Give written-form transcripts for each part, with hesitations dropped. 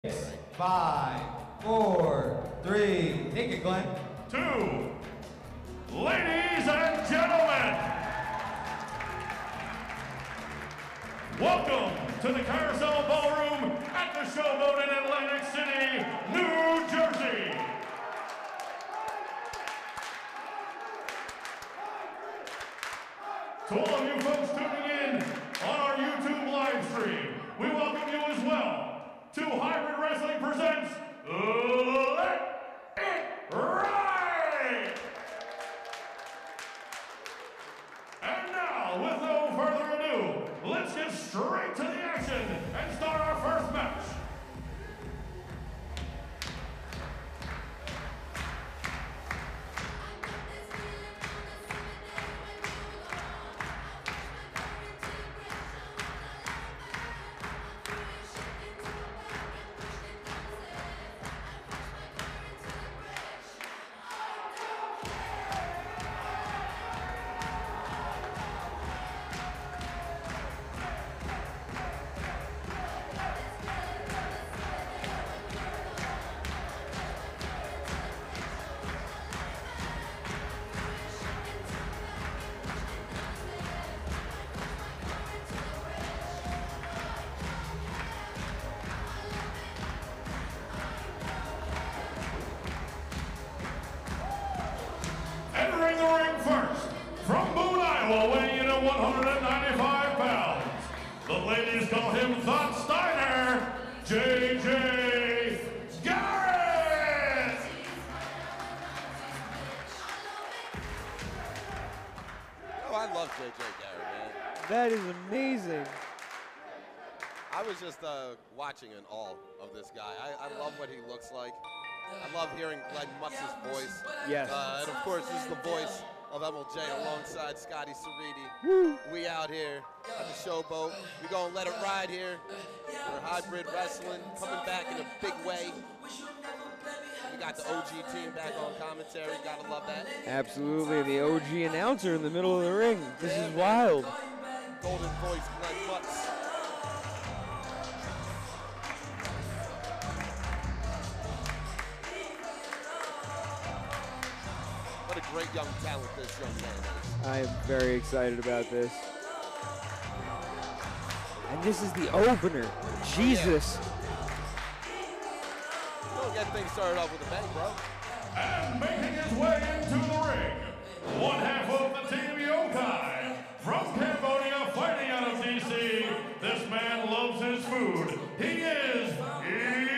5, 4, 3, take it, Glenn. 2. Ladies and gentlemen, welcome to the Carousel Ballroom at the Showboat in Atlantic City, New Jersey. To all of you folks tuning in on our YouTube live stream, we welcome you as well to Hybrid Wrestling presents Let It Ride! And now, with no further ado, let's get straight to the action and start our first match. Entering the ring first, from Boone, Iowa, weighing in at 195 pounds. The ladies call him Thought Steiner, JJ Garrett! Oh, I love JJ Garrett, man. That is amazing. I was just watching in awe of this guy. I love what he looks like. I love hearing Glenn Mutz's voice. Yes. And of course, this is the voice of MLJ alongside Scotty Cerriti. Woo. We out here at the Showboat. We gonna let it ride here for Hybrid Wrestling, coming back in a big way. We got the OG team back on commentary. Gotta love that. Absolutely. The OG announcer in the middle of the ring. This is wild. Golden voice Glenn Mutz. What a great young talent this young man is. I am very excited about this. And this is the opener. Jesus. Don't get things started off with a bang, bro. And making his way into the ring, one half of the team Yokai. From Cambodia, fighting out of DC, this man loves his food. He is Yoya!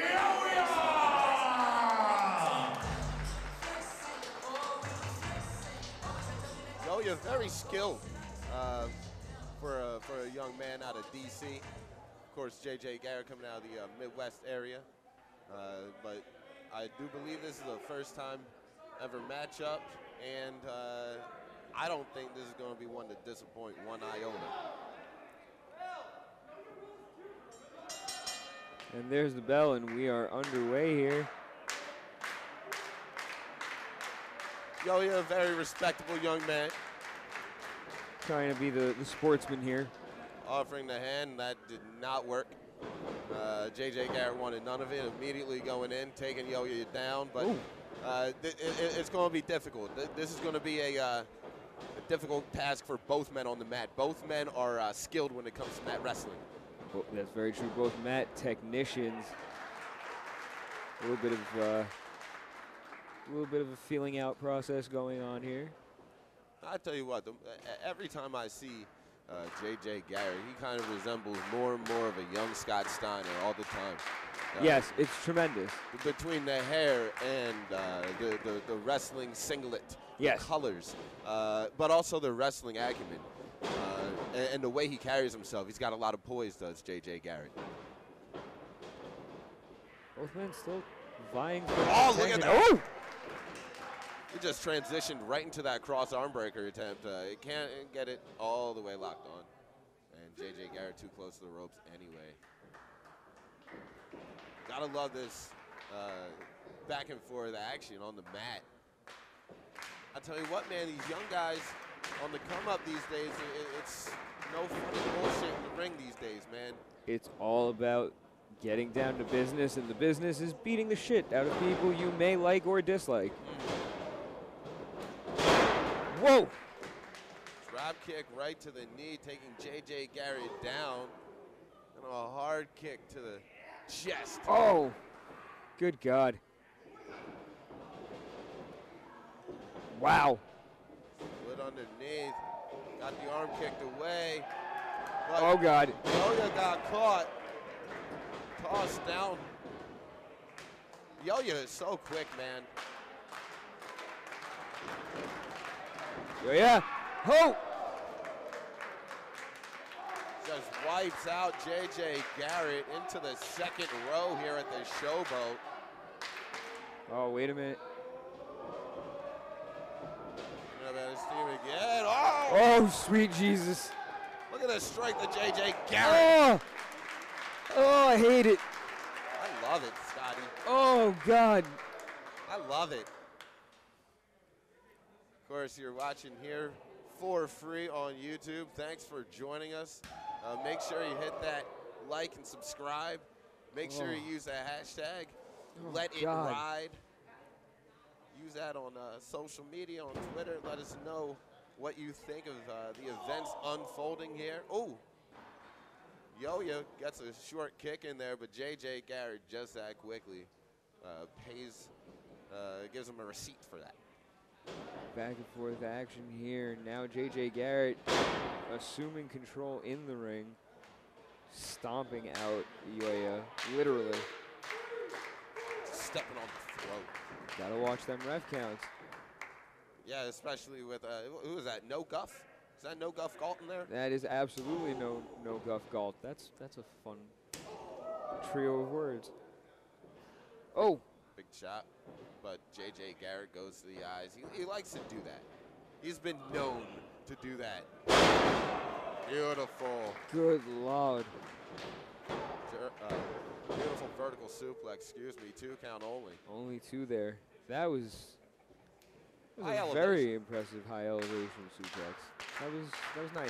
Yoya, very skilled for a young man out of DC. Of course, JJ Garrett coming out of the Midwest area. But I do believe this is the first time ever matchup, and I don't think this is going to be one to disappoint one iota. And there's the bell, and we are underway here. Yoya, a very respectable young man. Trying to be the sportsman here. Offering the hand, that did not work. JJ Garrett wanted none of it, immediately going in, taking Yoya down, but it's going to be difficult. This is going to be a difficult task for both men on the mat. Both men are skilled when it comes to mat wrestling. Oh, that's very true. Both mat technicians. A little bit of a feeling out process going on here. I tell you what, every time I see JJ Garrett, he kind of resembles more and more of a young Scott Steiner all the time. Yes, it's tremendous. Between the hair and the wrestling singlet, yes, the colors, but also the wrestling acumen, and the way he carries himself. He's got a lot of poise, does JJ Garrett. Both men still vying for look at that. Oh! He just transitioned right into that cross arm breaker attempt. He can't get it all the way locked on. And JJ Garrett too close to the ropes anyway. Gotta love this back and forth action on the mat. I tell you what, man, these young guys on the come up these days, it's no funny bullshit in the ring these days, man. It's all about Getting down to business, and the business is beating the shit out of people you may like or dislike. Whoa! Drop kick right to the knee, taking J.J. Garrett down. And a hard kick to the chest. Oh! Good God. Wow. Split underneath. Got the arm kicked away. Oh, God. Yoya got caught. Tossed down. Yoya is so quick, man. Yeah. Ho! Just wipes out J.J. Garrett into the second row here at the Showboat. Oh, wait a minute. Again. Oh! Oh, sweet Jesus. Look at the strength of J.J. Garrett. Oh, I hate it. I love it, Scotty. Oh, God. I love it. Of course, you're watching here for free on YouTube. Thanks for joining us. Make sure you hit that like and subscribe. Make sure you use the hashtag Let It Ride. Use that on social media, on Twitter. Let us know what you think of the events unfolding here. Oh, Yoya gets a short kick in there, but J.J. Garrett just that quickly gives him a receipt for that. Back and forth action here. Now J.J. Garrett assuming control in the ring, stomping out Yoya, literally. Stepping on the throat. Gotta watch them ref counts. Yeah, especially with, who is that, No Guff? Is that No Guff Galt in there? That is absolutely no Guff Galt. That's a fun trio of words. Oh. Big shot, but J.J. Garrett goes to the eyes. He likes to do that. He's been known to do that. Beautiful. Good Lord. Beautiful vertical suplex, excuse me, 2 count only. Only 2 there. That was a very impressive high elevation suplex. That was nice.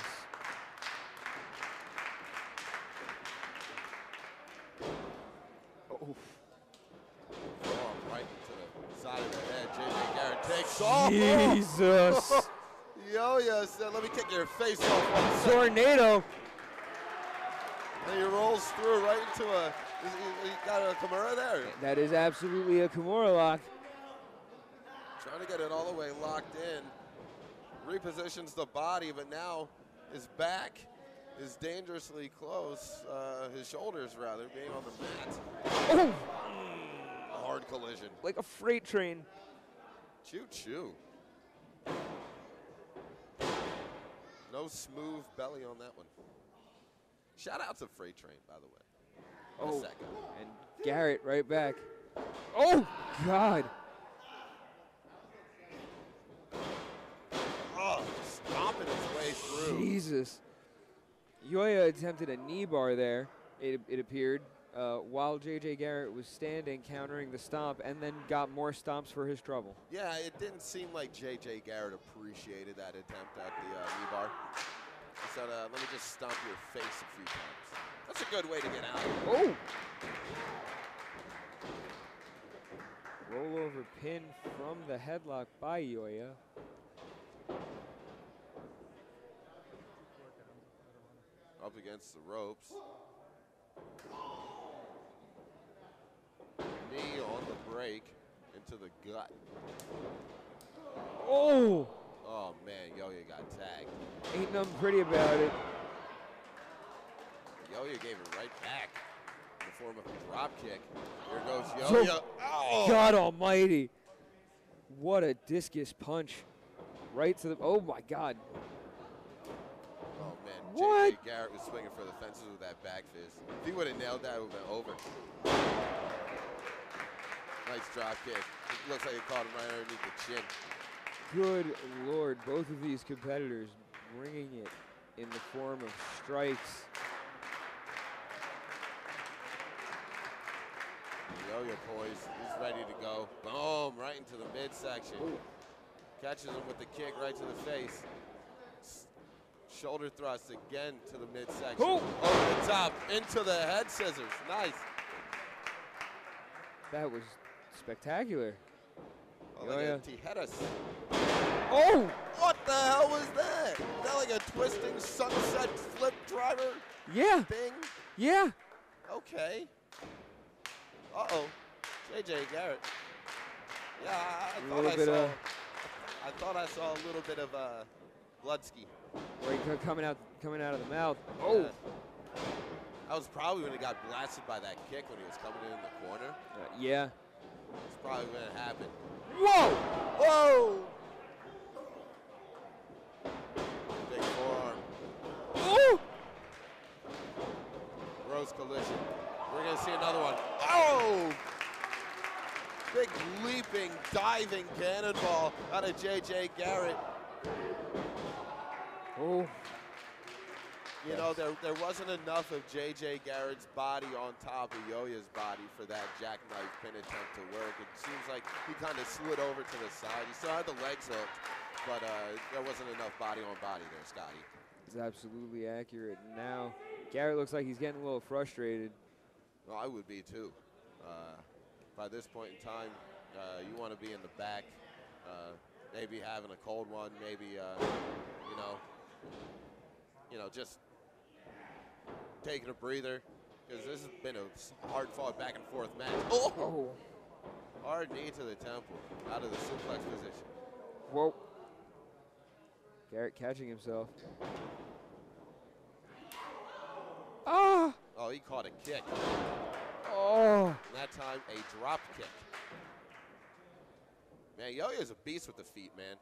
Oh. Right into the side of the head. J.J. Garrett takes off. Jesus. Yoya said, let me kick your face off. Tornado. And he rolls through right into he got a Kimura there. That is absolutely a Kimura lock. Trying to get it all the way locked in. Repositions the body, but now his back is dangerously close. His shoulders, rather, being on the mat. Oh! A hard collision. Like a freight train. Choo-choo. No smooth belly on that one. Shout out to Freight Train, by the way. Oh, second. and Garrett right back. Oh, God. Oh, stomping his way through. Jesus. Yoya attempted a knee bar there, it appeared, while J.J. Garrett was standing, countering the stomp, and then got more stomps for his trouble. Yeah, it didn't seem like J.J. Garrett appreciated that attempt at the knee bar. He said, let me just stomp your face a few times. That's a good way to get out. Oh! Rollover pin from the headlock by Yoya. Up against the ropes. Knee on the break into the gut. Oh! Oh, man, Yoya got tagged. Ain't nothing pretty about it. Yoya gave it right back in the form of a drop kick. There goes Yoya. Oh. God almighty. What a discus punch. Right to the, oh my God. Oh man, What? J.J. Garrett was swinging for the fences with that back fist. If he would have nailed that, it would have been over. Nice drop kick. It looks like he caught him right underneath the chin. Good Lord, both of these competitors bringing it in the form of strikes. Yoya poised, he's ready to go. Boom, right into the midsection. Ooh. Catches him with the kick right to the face. Shoulder thrust again to the midsection. Ooh. Over the top, into the head scissors. Nice. That was spectacular. Oh, look at Tijeras. Oh! What the hell was that? Is that like a twisting sunset flip driver Yeah. thing? Yeah. Okay. Uh-oh. JJ Garrett. Yeah, I thought I saw a little bit of bloodski. Right, coming out of the mouth. Oh! Yeah. That was probably when he got blasted by that kick when he was coming in the corner. Yeah. That's probably when it happened. Whoa! Whoa! Big forearm. Oh! Gross collision. We're going to see another one. Oh! Big leaping, diving cannonball out of JJ Garrett. Oh. You know, there wasn't enough of JJ Garrett's body on top of Yoya's body for that jackknife pin attempt to work. It seems like he kind of slid over to the side. He still had the legs hooked, but there wasn't enough body on body there, Scotty. It's absolutely accurate. Now, Garrett looks like he's getting a little frustrated. Well, I would be too. By this point in time, you want to be in the back, maybe having a cold one, maybe, just taking a breather, because this has been a hard-fought back-and-forth match. Oh! Hard knee to the temple, out of the suplex position. Whoa. Garrett catching himself. Ah! Oh, he caught a kick. Oh! And that time, a drop kick. Man, Yoya's a beast with the feet, man.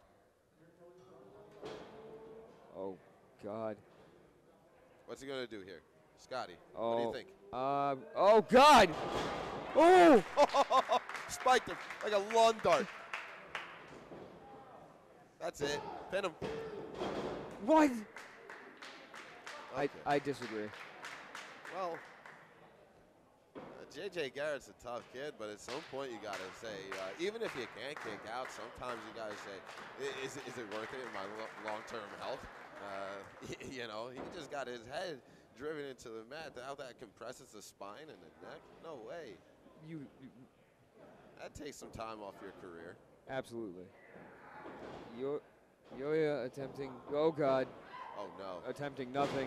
Oh, God. What's he going to do here? Scotty, oh. What do you think? Oh, God! Oh! Spiked him like a lawn dart. That's it. Pin him. What? Okay. I disagree. Well, JJ Garrett's a tough kid, but at some point you got to say, even if you can't kick out, sometimes you got to say, is it worth it in my long-term health? He just got his head driven into the mat. How that compresses the spine and the neck? No way. That takes some time off your career. Absolutely. Yoya attempting, oh God. Oh no. Attempting nothing.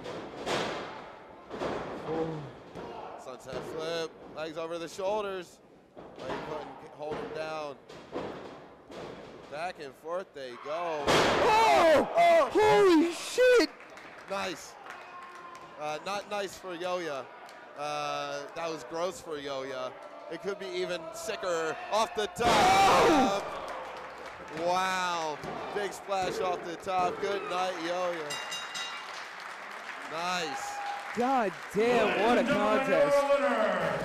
Oh. Sunset flip, legs over the shoulders. Oh, you couldn't hold him down. Back and forth they go. Oh! Oh! Holy shit! Nice. Not nice for Yoya. That was gross for Yoya. It could be even sicker off the top. Oh! Wow. Big splash off the top. Good night, Yoya. Nice. God damn, what a contest. Winner,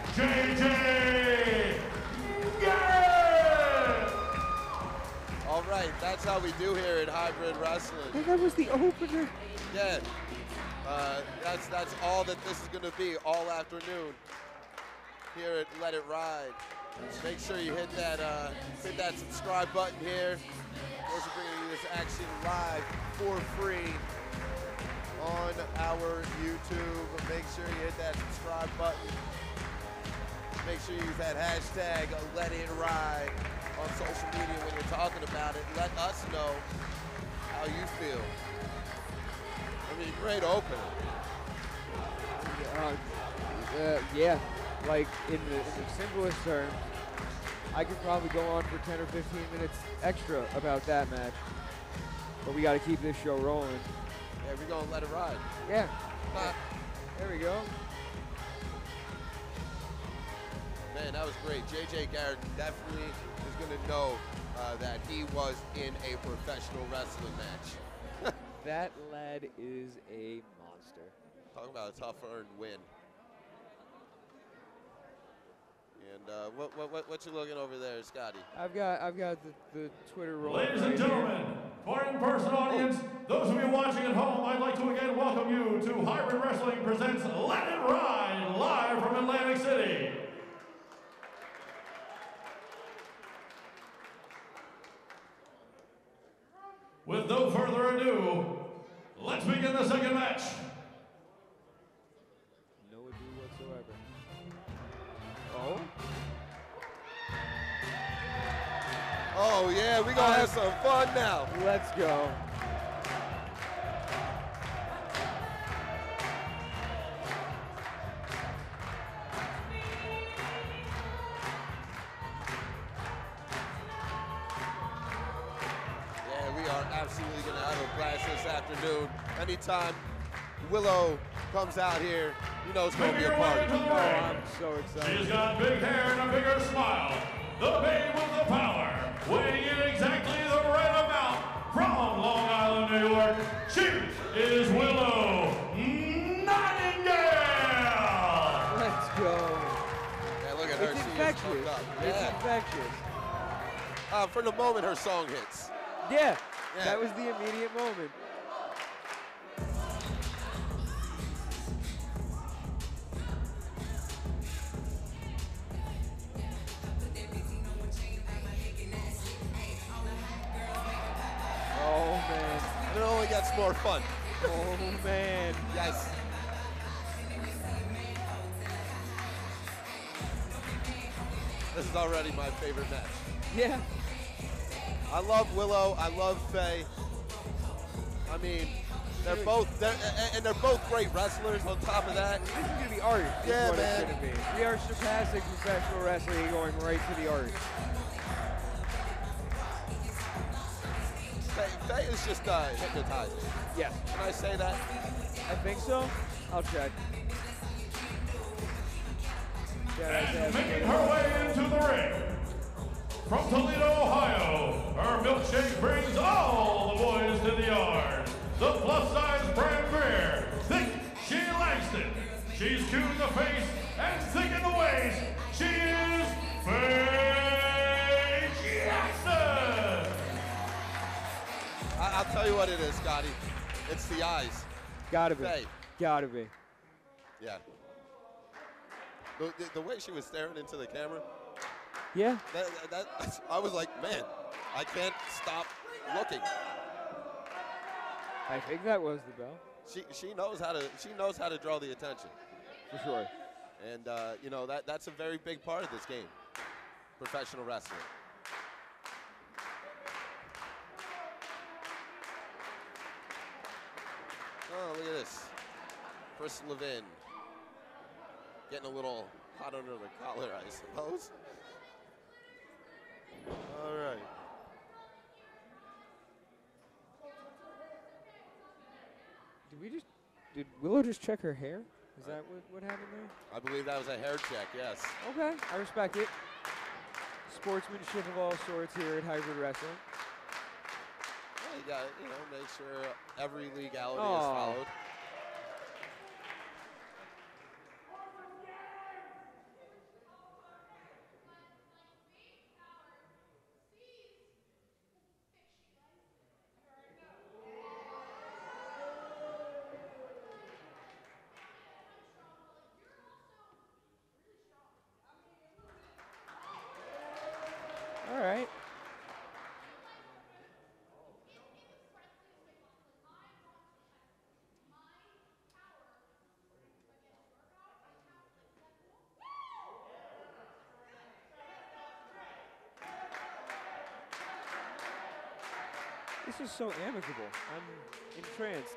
JJ Garrett! All right, that's how we do here at Hybrid Wrestling. And that was the opener. Yeah. That's all that this is going to be all afternoon here at Let It Ride. Make sure you hit that subscribe button here. Of course, we're bringing you this action live for free on our YouTube. Make sure you hit that subscribe button. Make sure you use that hashtag Let It Ride on social media when you're talking about it. Let us know how you feel. I mean, great opener. Yeah, like in the simplest terms, I could probably go on for 10 or 15 minutes extra about that match. But we got to keep this show rolling. Yeah, we're going to let it ride. Yeah. There we go. Man, that was great. JJ Garrett definitely is going to know that he was in a professional wrestling match. That lad is a monster. Talking about a tough earned win. And what you looking over there, Scotty? I've got the Twitter roll. Ladies and gentlemen, for in-person audience, those of you watching at home, I'd like to again welcome you to Hybrid Wrestling presents Let It Ride, live from Atlantic City. With no further ado, let's begin the second match. No ado whatsoever. Oh? Oh, yeah, we gonna have some fun now. Let's go. Yeah, we are absolutely gonna have a blast this afternoon. Anytime Willow comes out here, you know it's gonna be a party. Oh, I'm so excited. She's got big hair and a bigger smile. The babe with the power, weighing in exactly the right amount. From Long Island, New York, she is Willow Nightingale. Let's go. Yeah, look at her. It's She is infectious. hooked up. It's Yeah. infectious. From the moment her song hits. Yeah, Yeah. that was the immediate moment. Oh, man. And it only gets more fun. Oh, man. Yes. This is already my favorite match. Yeah. I love Willow. I love Faye. I mean, they're both great wrestlers. On top of that, This is going to be art. Is Yeah, what man. It's going to be. We are surpassing professional wrestling and going right to the art. Faye is just hypnotizing. Yes. Can I say that? I think so. I'll check. And making her way into the ring, from Toledo, Ohio, her milkshake brings all the boys to the yard. The plus-size brand beer, thick she likes it. She's cute in the face and thick in the waist. She is Faye Jackson. I'll tell you what it is, Scotty. It's the eyes. Gotta be. Faye. Gotta be. Yeah. The way she was staring into the camera, Yeah. I was like, man, I can't stop looking. I think that was the bell. She knows how to draw the attention, For sure. and you know that's a very big part of this game, professional wrestling. Oh, look at this, Chris Levin getting a little hot under the collar, I suppose. All right. Did Willow just check her hair? Is that what happened there? I believe that was a hair check, yes. Okay, I respect it. Sportsmanship of all sorts here at Hybrid Wrestling. Well, you got to, make sure every legality Aw. is followed. All right. This is so amicable. I'm entranced.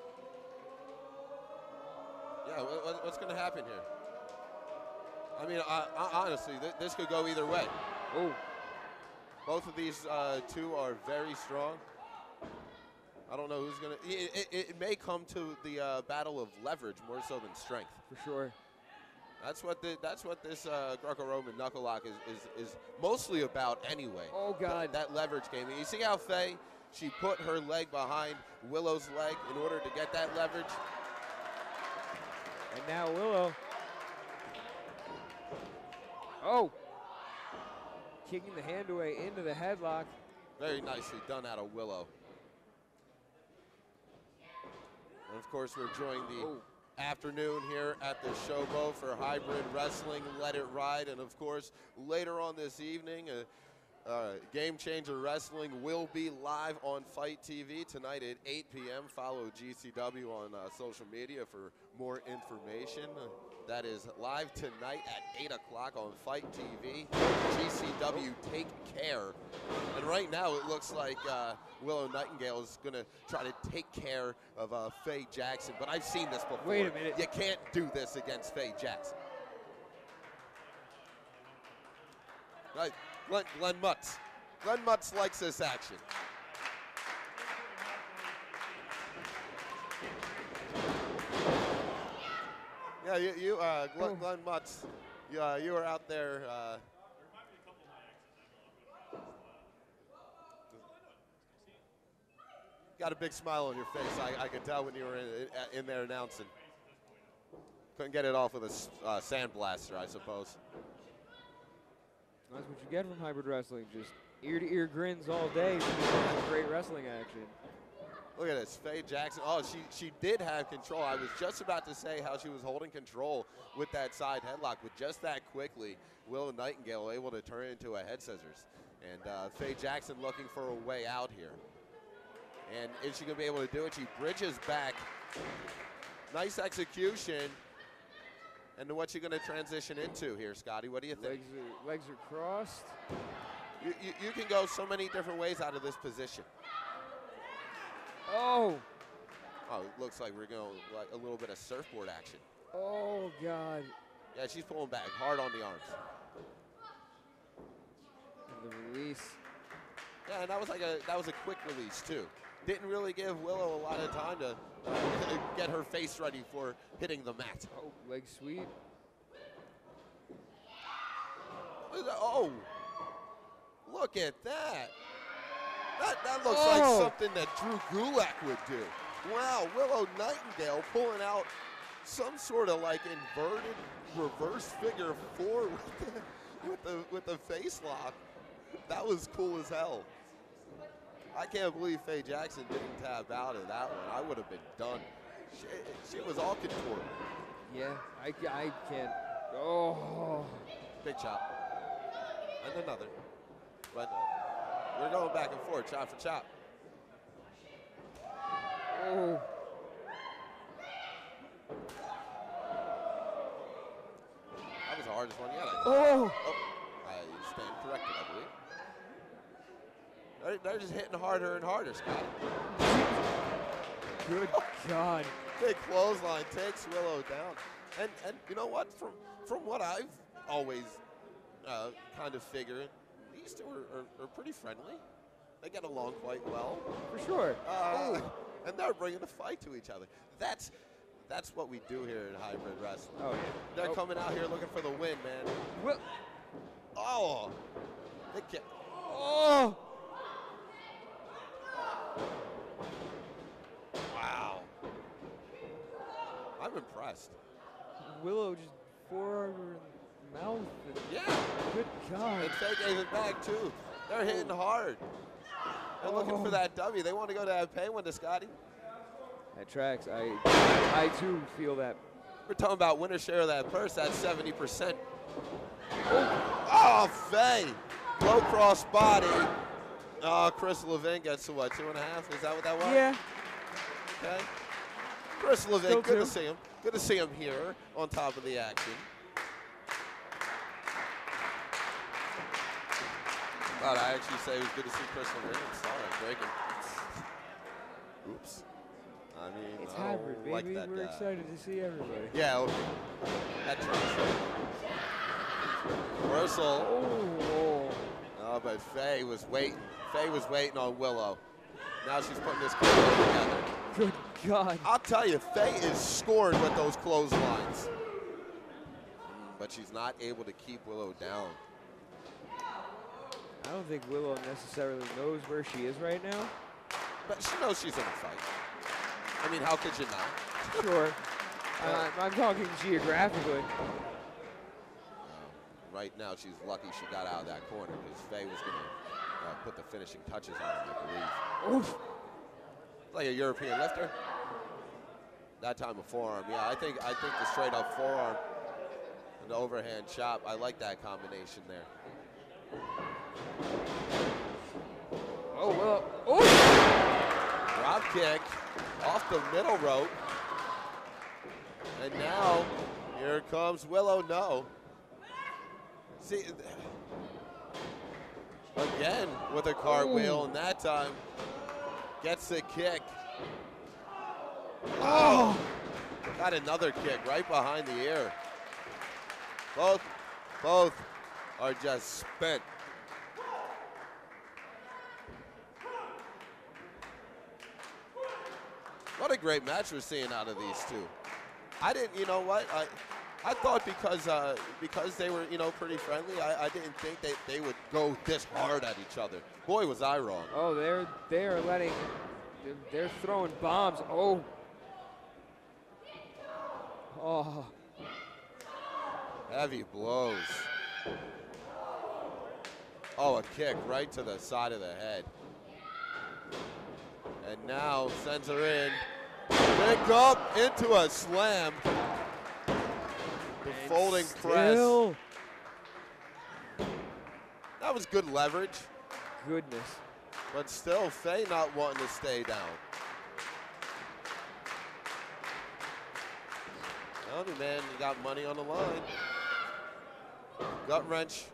Yeah, what's going to happen here? I mean, honestly, this could go either way. Oh. Both of these two are very strong. I don't know who's going to. It may come to the battle of leverage more so than strength. For sure. That's what this Greco-Roman knuckle lock is mostly about anyway. Oh, God. That leverage game. You see how Faye, she put her leg behind Willow's leg in order to get that leverage? And now Willow. Oh. Kicking the hand away into the headlock. Very nicely done out of Willow. And of course, we're enjoying the afternoon here at the Showboat for Hybrid Wrestling Let It Ride. And of course, later on this evening, Game Changer Wrestling will be live on Fight TV tonight at 8 p.m. Follow GCW on social media for more information. that is live tonight at 8 o'clock on Fight TV. GCW Take Care. And right now it looks like Willow Nightingale is going to try to take care of Faye Jackson. But I've seen this before. Wait a minute. You can't do this against Faye Jackson. Right, Glenn Mutz. Glenn Mutz likes this action. Yeah, Glenn Mutz, you were out there. Got a big smile on your face. I could tell when you were in there announcing. Couldn't get it off with a sandblaster, I suppose. That's what you get from hybrid wrestling. Just ear-to-ear grins all day. Great wrestling action. Look at this, Faye Jackson. Oh, she did have control. I was just about to say how she was holding control with that side headlock, but just that quickly, Willow Nightingale able to turn it into a head scissors. And Faye Jackson looking for a way out here. And is she going to be able to do it? She bridges back. Nice execution. And what's she going to transition into here, Scotty? What do you think? Legs are crossed. You can go so many different ways out of this position. Oh. Oh, it looks like we're going like a little bit of surfboard action. Oh, God. Yeah, she's pulling back hard on the arms. And the release. Yeah, and that was a quick release too. Didn't really give Willow a lot of time to get her face ready for hitting the mat. Oh, leg sweep. Oh, look at that. That looks like something that Drew Gulak would do. Wow, Willow Nightingale pulling out some sort of like inverted reverse figure four with the face lock. That was cool as hell. I can't believe Faye Jackson didn't tap out of that one. I would have been done. She was all contorted. Yeah, I can't. Oh. Big chop. And another. But we're going back and forth, chop for chop. Oh. That was the hardest one yet, I think. Oh. I stand corrected, I believe. They're just hitting harder and harder, Scott. Good God. Big clothesline takes Willow down. And you know what? From what I've always kind of figured, these two are pretty friendly. They get along quite well. For sure. And they're bringing the fight to each other. That's what we do here in hybrid wrestling. Oh, yeah. They're coming out here looking for the win, man. Well. Oh. Big kick. Oh. Wow. I'm impressed. Willow just forearm in the mouth. Yeah. Good God. And Faye gave it back, too. They're hitting hard. They're looking for that W. They want to go to that pay window, Scotty. That tracks. I too feel that. We're talking about winner's share of that purse. That's 70%. Oh, Faye. Low cross body. Oh, Chris Levin gets to what, 2.5? Is that what that was? Yeah. Okay. Chris Levin, good to see him. Good to see him here on top of the action. Thought I actually say it was good to see Chris Levin. Sorry, I'm breaking. Oops. I mean, It's I hybrid, don't baby. like that We're guy. excited to see everybody. Yeah, okay. That tracks. Reversal. Oh, but Faye was waiting. Faye was waiting on Willow. Now she's putting this together. Good God. I'll tell you, Faye is scoring with those clotheslines. But she's not able to keep Willow down. I don't think Willow necessarily knows where she is right now. But she knows she's in a fight. I mean, how could you not? Sure. I'm talking geographically. Right now, she's lucky she got out of that corner because Faye was going to put the finishing touches on her, I believe. Oof. Like a European lifter. That time a forearm. Yeah, I think the straight up forearm and the overhand chop. I like that combination there. Oh, well. Oh! Drop kick off the middle rope. And now, Here comes Willow, no. See, again with a cartwheel, and that time gets the kick. Oh! Got another kick right behind the ear. Both are just spent. What a great match we're seeing out of these two. I didn't, you know what? I thought because they were, you know, pretty friendly, I didn't think they would go this hard at each other. Boy, was I wrong. Oh, they're throwing bombs. Oh. Oh. Heavy blows. Oh, a kick right to the side of the head. And now sends her in. Pick up into a slam. The folding press. That was good leverage. Goodness. But still, Faye not wanting to stay down. Tell me, man, you got money on the line. Gut wrench.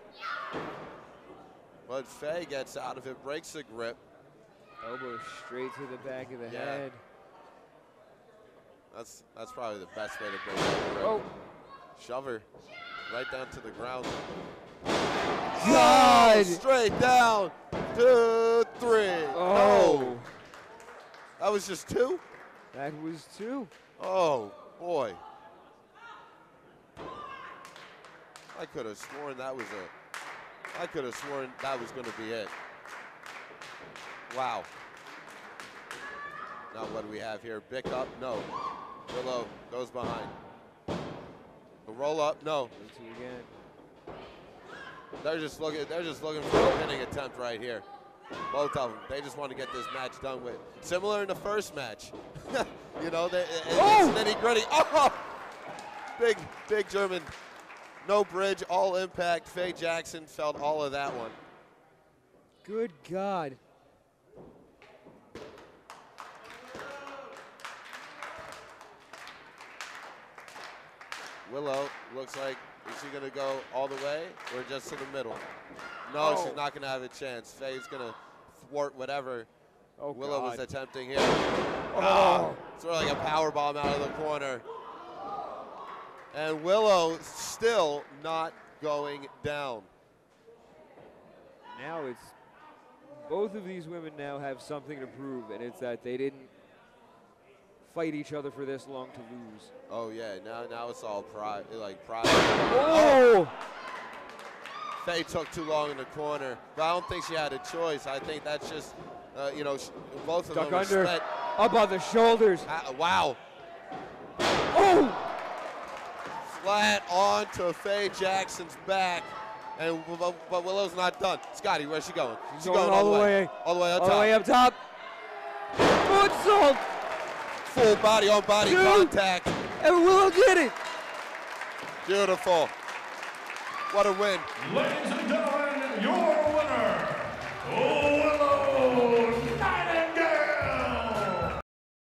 But Faye gets out of it, breaks the grip. Elbow straight to the back of the head. That's probably the best way to break the grip. Oh. Shove her right down to the ground. God! Oh, straight down. 2, 3. Oh. No. That was just 2? That was 2. Oh, boy. I could have sworn that was going to be it. Wow. Now what do we have here? Pick up? No. Willow goes behind. The roll up? No. Again. They're just looking for a pinning attempt right here. Both of them. They just want to get this match done with. Similar in the first match. You know, it's nitty gritty. Oh! Big German. No bridge, all impact. Faye Jackson felt all of that one. Good God. Willow looks like, is she going to go all the way or just to the middle? No, she's not going to have a chance. Faye's going to thwart whatever Willow was attempting here. Oh. Sort of like a power bomb out of the corner. And Willow still not going down. Now it's, both of these women now have something to prove, and it's that they didn't fight each other for this long to lose. Oh yeah, now it's all pride. Oh! Faye took too long in the corner, but I don't think she had a choice. I think that's just, you know, both of them were under, spent. up on the shoulders. Wow. Oh! Flat onto Faye Jackson's back, and but Willow's not done. Scotty, where's she going? She's going all the way. All the way up top. All the way up top. Moonsault. Full body on body contact. And Willow did it. Beautiful. What a win. Ladies and gentlemen, your winner, Willow Nightingale.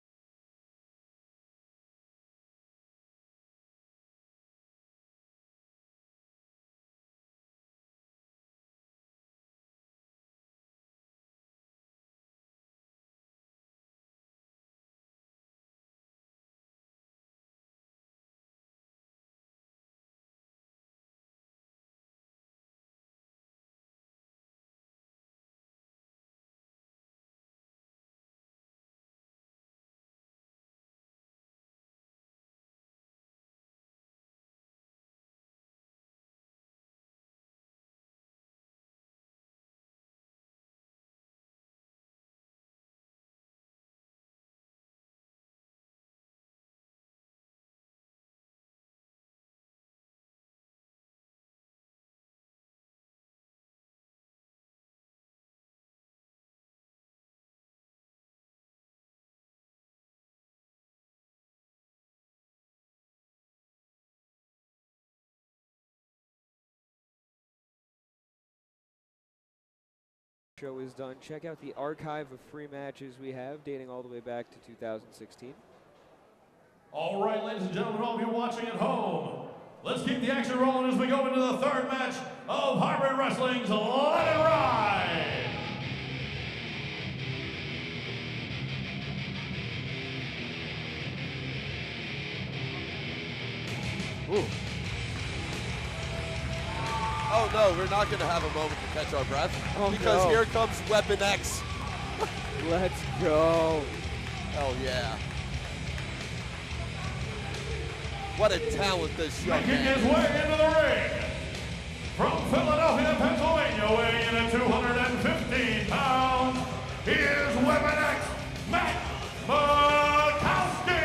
Show is done. Check out the archive of free matches we have dating all the way back to 2016. All right, ladies and gentlemen, all of you watching at home, Let's keep the action rolling as we go into the third match of Hybrid Wrestling's Let It Ride. Ooh. Oh no, we're not going to have a moment to catch our breath because here comes Weapon X. Let's go. Oh yeah. What a talent this young Making man. his way into the ring from Philadelphia, Pennsylvania, weighing in at 215 pounds, he is Weapon X, Makowski.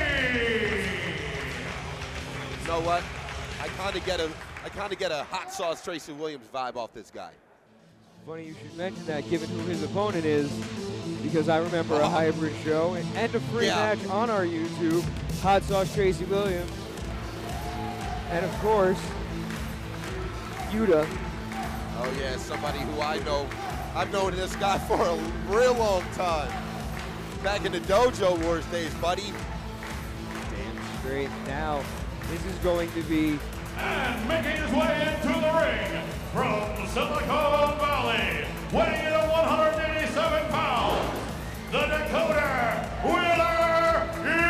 You know what? I kind of get a hot sauce Tracy Williams vibe off this guy. Funny you should mention that, given who his opponent is, because I remember a hybrid show and a free match on our YouTube, Hot Sauce Tracy Williams, and of course, Yuta. Oh yeah, somebody who I know. I've known this guy for a real long time. Back in the Dojo Wars days, buddy. Damn straight. Now, this is going to be... And making his way into the ring from Silicon Valley, weighing in at 187 pounds, the Dakota Wheeler,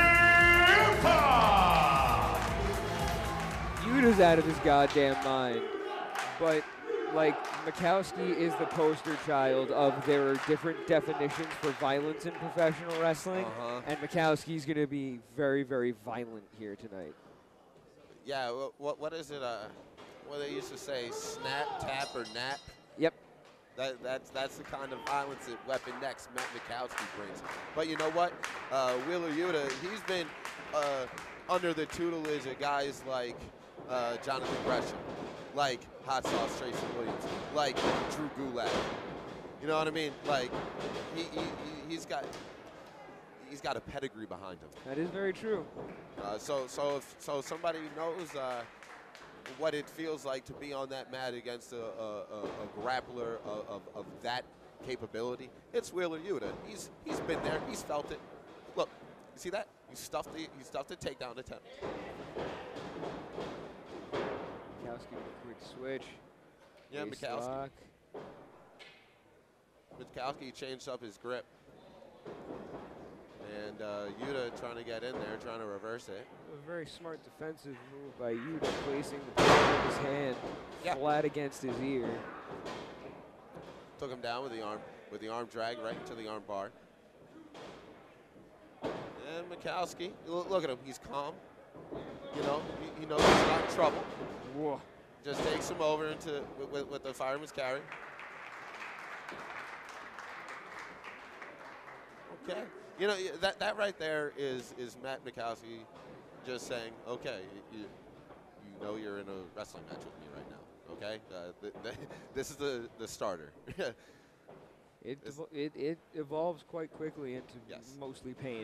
Yuta! Yuta's out of his goddamn mind. But, like, Makowski is the poster child of there are different definitions for violence in professional wrestling, and Makowski's going to be very, very violent here tonight. Yeah, what is it? What they used to say, snap, tap, or nap? Yep. That's the kind of violence that Weapon X, Matt Makowski brings. But you know what? Wheeler Yuta, he's been under the tutelage of guys like Jonathan Gresham, like Hot Sauce Tracy Williams, like Drew Gulak. You know what I mean? Like he's got a pedigree behind him. That is very true. So if somebody knows what it feels like to be on that mat against a grappler of that capability, it's Wheeler Yuta. He's been there. He's felt it. Look, you see that? He stuffed the takedown attempt. Makowski with a quick switch. Yeah, Makowski. Makowski changed up his grip. And Yuta trying to get in there, trying to reverse it. A very smart defensive move by Yuta, placing the palm of his hand flat against his ear. Took him down with the arm drag right into the arm bar. And Makowski, look at him, he's calm. You know, he knows he's not in trouble. Whoa. Just takes him over into with the fireman's carry. Okay. You know, that right there is Matt Makowski just saying, okay, you know you're in a wrestling match with me right now, okay? This is the starter. It evolves quite quickly into mostly pain.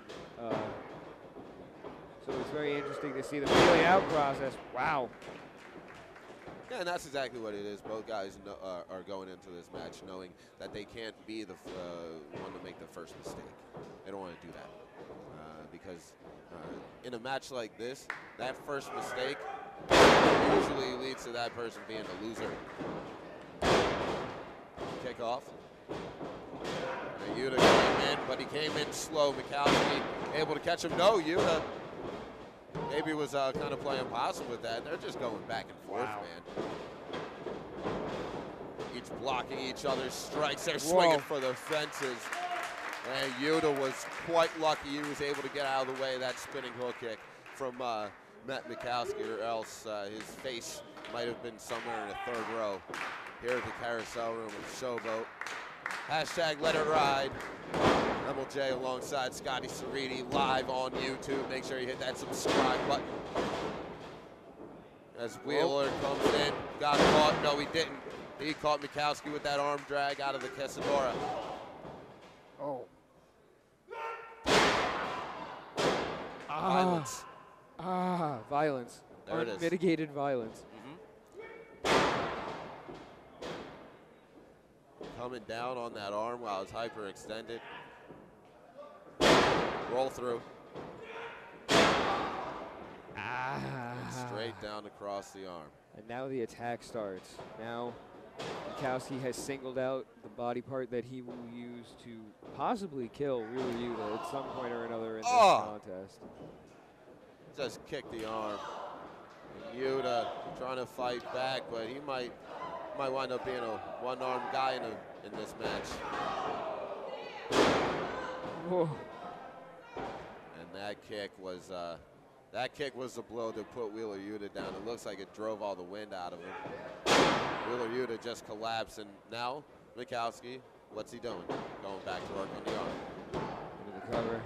So it's very interesting to see the feeling out process. Wow. Yeah, and that's exactly what it is. Both guys are going into this match knowing that they can't be the one to make the first mistake. They don't want to do that because in a match like this, that first mistake usually leads to that person being a loser. Kick off. And Yuta came in, but he came in slow. Makowski able to catch him. No, Yuta maybe was kind of playing possum with that. They're just going back and forth, man. Each blocking each other's strikes. They're swinging for the fences. And Yuta was quite lucky he was able to get out of the way of that spinning hook kick from Matt Makowski, or else his face might have been somewhere in the third row. Here at the carousel room with Showboat. Hashtag Let It Ride. MLJ alongside Scotty Cerriti live on YouTube. Make sure you hit that subscribe button. As Wheeler comes in, got caught. No, he didn't. He caught Makowski with that arm drag out of the Quesadora. Oh. Violence. Violence. There it is. Unmitigated violence. Coming down on that arm while it's hyperextended. Roll through. Straight down across the arm. And now the attack starts. Now Makowski has singled out the body part that he will use to possibly kill Wheeler Yuta at some point or another in this contest. Just kicked the arm. And Yuta trying to fight back, but he might wind up being a one-armed guy in this match. Whoa. And that kick was the blow that put Wheeler Yuta down. It looks like it drove all the wind out of him. Wheeler Yuta just collapsed, and now Makowski, what's he doing? Going back to work on the arm. Into the cover.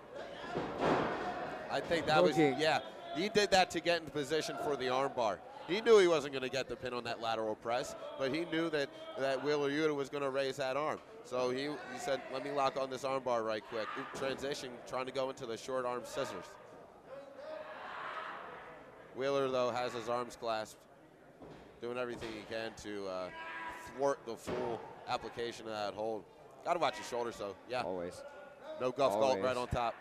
I think that was, yeah, he did that to get into position for the arm bar. He knew he wasn't going to get the pin on that lateral press, but he knew that Wheeler Yuta was going to raise that arm. So he said, let me lock on this arm bar right quick. Transition, trying to go into the short arm scissors. Wheeler, though, has his arms clasped, doing everything he can to thwart the full application of that hold. Got to watch your shoulders, though. Yeah. Always. No golf gulp right on top.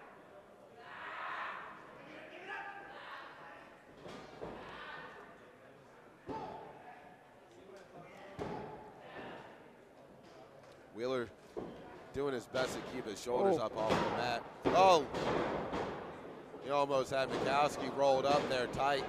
Wheeler doing his best to keep his shoulders up off the mat. Oh! He almost had Makowski rolled up there tight.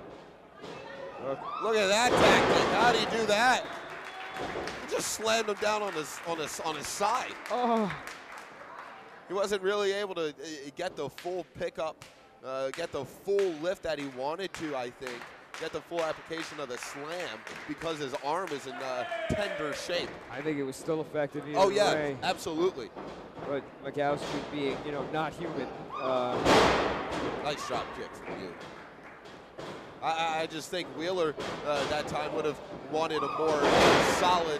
Look at that tactic. How do you do that? He just slammed him down on his side. Oh. He wasn't really able to get the full pickup, get the full lift that he wanted to, I think. Get the full application of the slam because his arm is in tender shape. I think it was still effective either Oh yeah, way. absolutely. But Makowski being, not human. Nice drop kick from you. I just think Wheeler that time would have wanted a more solid,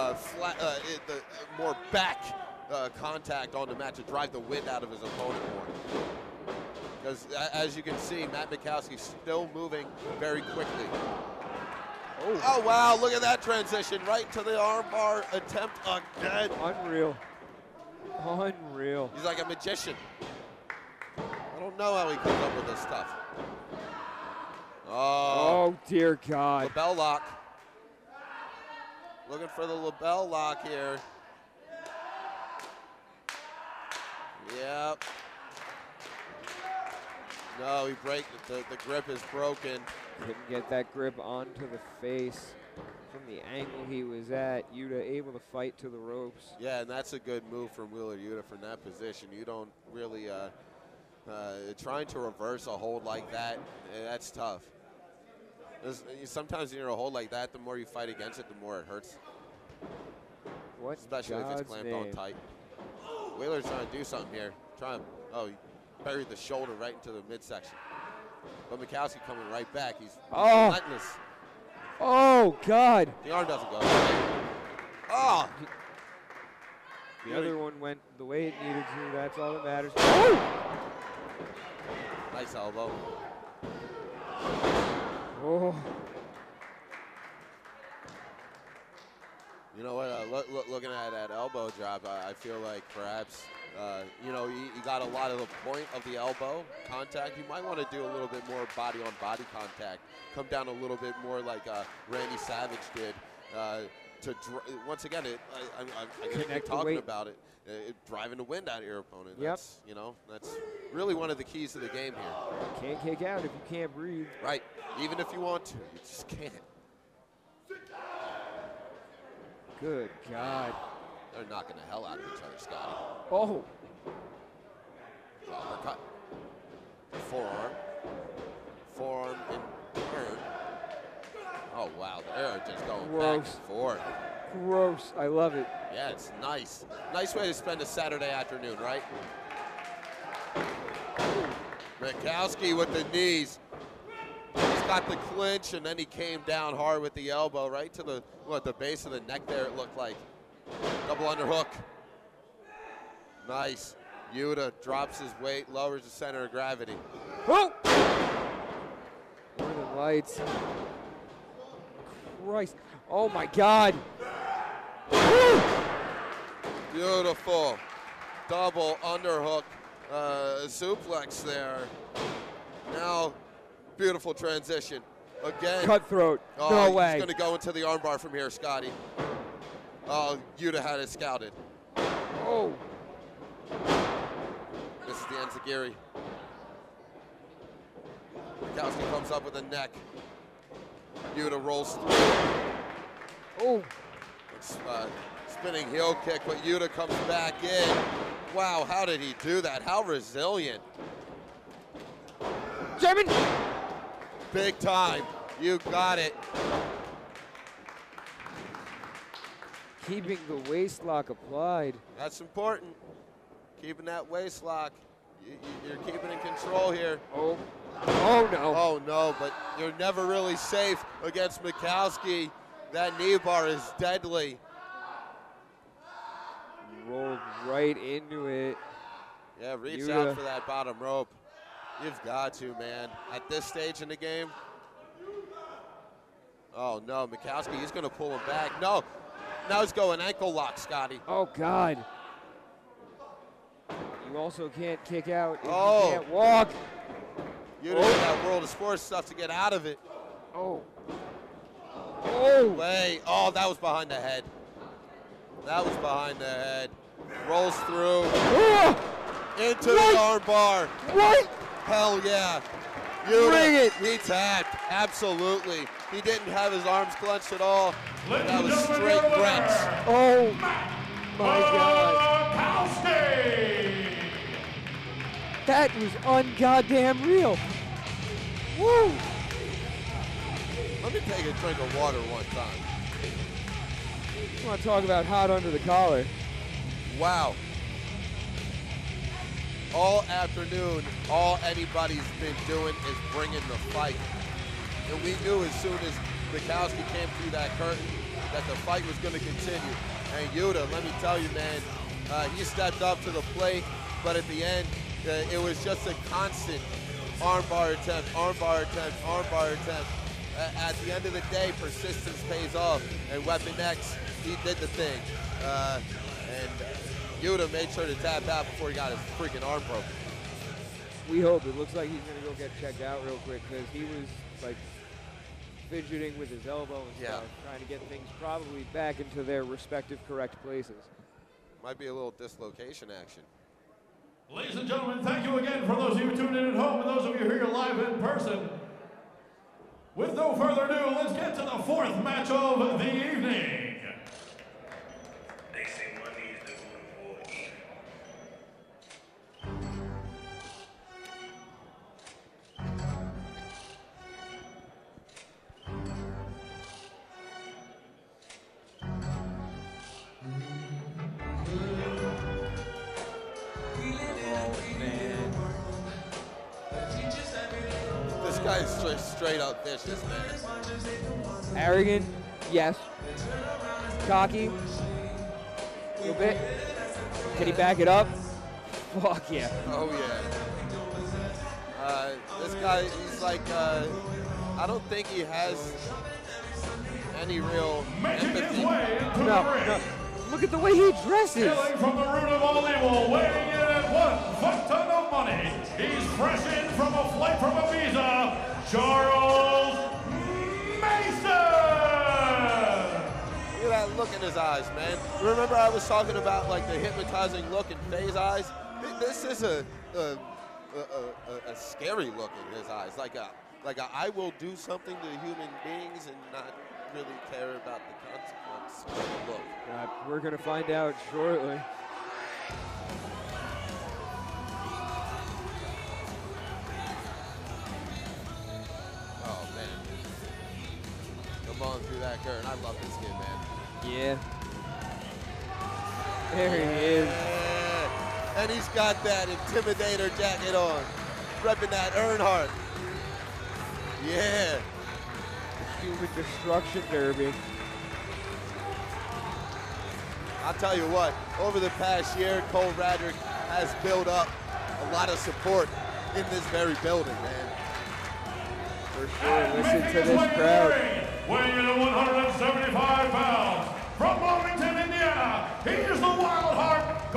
more back contact on the mat to drive the wind out of his opponent more. Because as you can see, Matt Makowski still moving very quickly. Oh, wow, look at that transition. Right to the armbar attempt again. Unreal. Unreal. He's like a magician. I don't know how he comes up with this stuff. Oh, dear God. Label lock. Looking for the label lock here. Yep. No, he the grip is broken. Couldn't get that grip onto the face from the angle he was at. Yuta able to fight to the ropes. Yeah, and that's a good move from Wheeler Yuta from that position. You don't really, trying to reverse a hold like that, that's tough. Sometimes when you're a hold like that, the more you fight against it, the more it hurts. What? Especially if it's clamped on tight. Wheeler's trying to do something here. He buried the shoulder right into the midsection. But Makowski coming right back. He's relentless. Oh, God. The arm doesn't go. Oh! The other one went the way it needed to. That's all that matters. Nice elbow. Oh. You know what? Looking at that elbow drop, I feel like perhaps, you got a lot of the point of the elbow contact. You might want to do a little bit more body-on-body contact. Come down a little bit more like Randy Savage did. Once again, I keep talking about it. Driving the wind out of your opponent. Yep. That's really one of the keys to the game here. Can't kick out if you can't breathe. Right. Even if you want to, you just can't. Good God. They're knocking the hell out of each other, Scotty. Oh. Uppercut. Forearm. Forearm in turn. Oh, wow. They're just going back and forth. Gross. I love it. Yeah, it's nice. Nice way to spend a Saturday afternoon, right? Makowski with the knees. He's got the clinch, and then he came down hard with the elbow right to the base of the neck there, it looked like. Double underhook. Nice. Yuta drops his weight, lowers the center of gravity. Whoa! Northern Lights. Christ. Oh, my God. Woo! Beautiful. Double underhook suplex there. Now Beautiful transition. Again. Cutthroat. Oh, no way. He's going to go into the armbar from here, Scotty. Oh, Yuta had it scouted. Oh. This is the enziguri. Makowski comes up with a neck. Yuta rolls through. Oh. Spinning heel kick, but Yuta comes back in. Wow, how did he do that? How resilient. German. Big time. You got it. Keeping the waist lock applied. That's important. Keeping that waist lock. You're keeping in control here. Oh. Oh, no. Oh, no, but you're never really safe against Makowski. That knee bar is deadly. Rolled right into it. Yeah, reach Yuta. out for that bottom rope. You've got to, man. At this stage in the game. Oh, no, Makowski, he's going to pull him back. No, now he's going ankle lock, Scotty. Oh, God. You also can't kick out if you Oh. can't walk. You didn't have that World of Sports stuff to get out of it. Oh. Oh. Way. Oh, that was behind the head. That was behind the head. Rolls through. Into the armbar. What? Hell yeah. Bring it. He tapped. Absolutely. He didn't have his arms clenched at all. Ladies That and was gentlemen, straight your French. winner, Oh. My God. Makowski. That was ungoddamn real. Woo. Let me take a drink of water one time. You want to talk about hot under the collar? Wow. All afternoon, all anybody's been doing is bringing the fight. And we knew as soon as Makowski came through that curtain that the fight was going to continue. And Yuta, let me tell you, man, he stepped up to the plate, but at the end, it was just a constant armbar attempt, armbar attempt, armbar attempt. At the end of the day, persistence pays off, and Weapon X, he did the thing. And Yuta made sure to tap out before he got his freaking arm broken. We hope. It looks like he's going to go get checked out real quick because he was like fidgeting with his elbow and stuff, trying to get things probably back into their respective correct places. Might be a little dislocation action. Ladies and gentlemen, thank you again for those of you tuned in at home and those of you here live in person. With no further ado, let's get to the fourth match of the evening. They say money is the root of all evil. This guy is straight up vicious, man. Arrogant, yes. Cocky, a little bit. Can he back it up? Fuck yeah. Oh, yeah. This guy, he's like, I don't think he has any real Making his empathy. way into the No, ring. no. Look at the way he dresses. Hailing from the root of all evil, weighing in at 1 ton of money. He's fresh in from a flight from Ibiza, Charles Mason. Look at that look in his eyes, man. Remember I was talking about like the hypnotizing look in Faye's eyes? This is a scary look in his eyes, like a I will do something to human beings and not really care about the consequence of the look. We're going to find out shortly. Oh, man. Come on through that curtain. I love this kid, man. Yeah. There he is. Yeah. And he's got that Intimidator jacket on. Repping that Earnhardt. Yeah. Human Destruction Derby. I'll tell you what, over the past year, Cole Radrick has built up a lot of support in this very building, man. For sure, listen to this crowd. Weighing in at 175 pounds, from Wilmington, Indiana, he is the Wild Heart,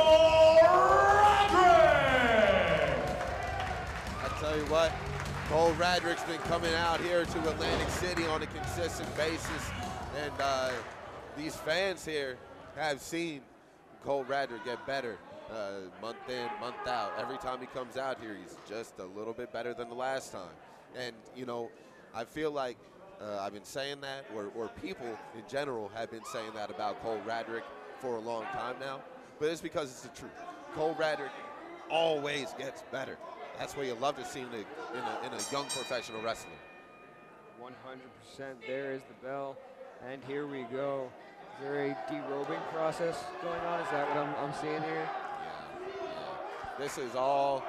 Cole Radrick. I tell you what, Cole Radrick's been coming out here to Atlantic City on a consistent basis, and these fans here have seen Cole Radrick get better month in, month out. Every time he comes out here, he's just a little bit better than the last time. And, you know, I feel like I've been saying that, or people in general have been saying that about Cole Radrick for a long time now, but it's because it's the truth. Cole Radrick always gets better. That's what you love to see in a young professional wrestler. 100%. There is the bell, and here we go. Is there a derobing process going on? Is that what I'm seeing here? Yeah. This is all,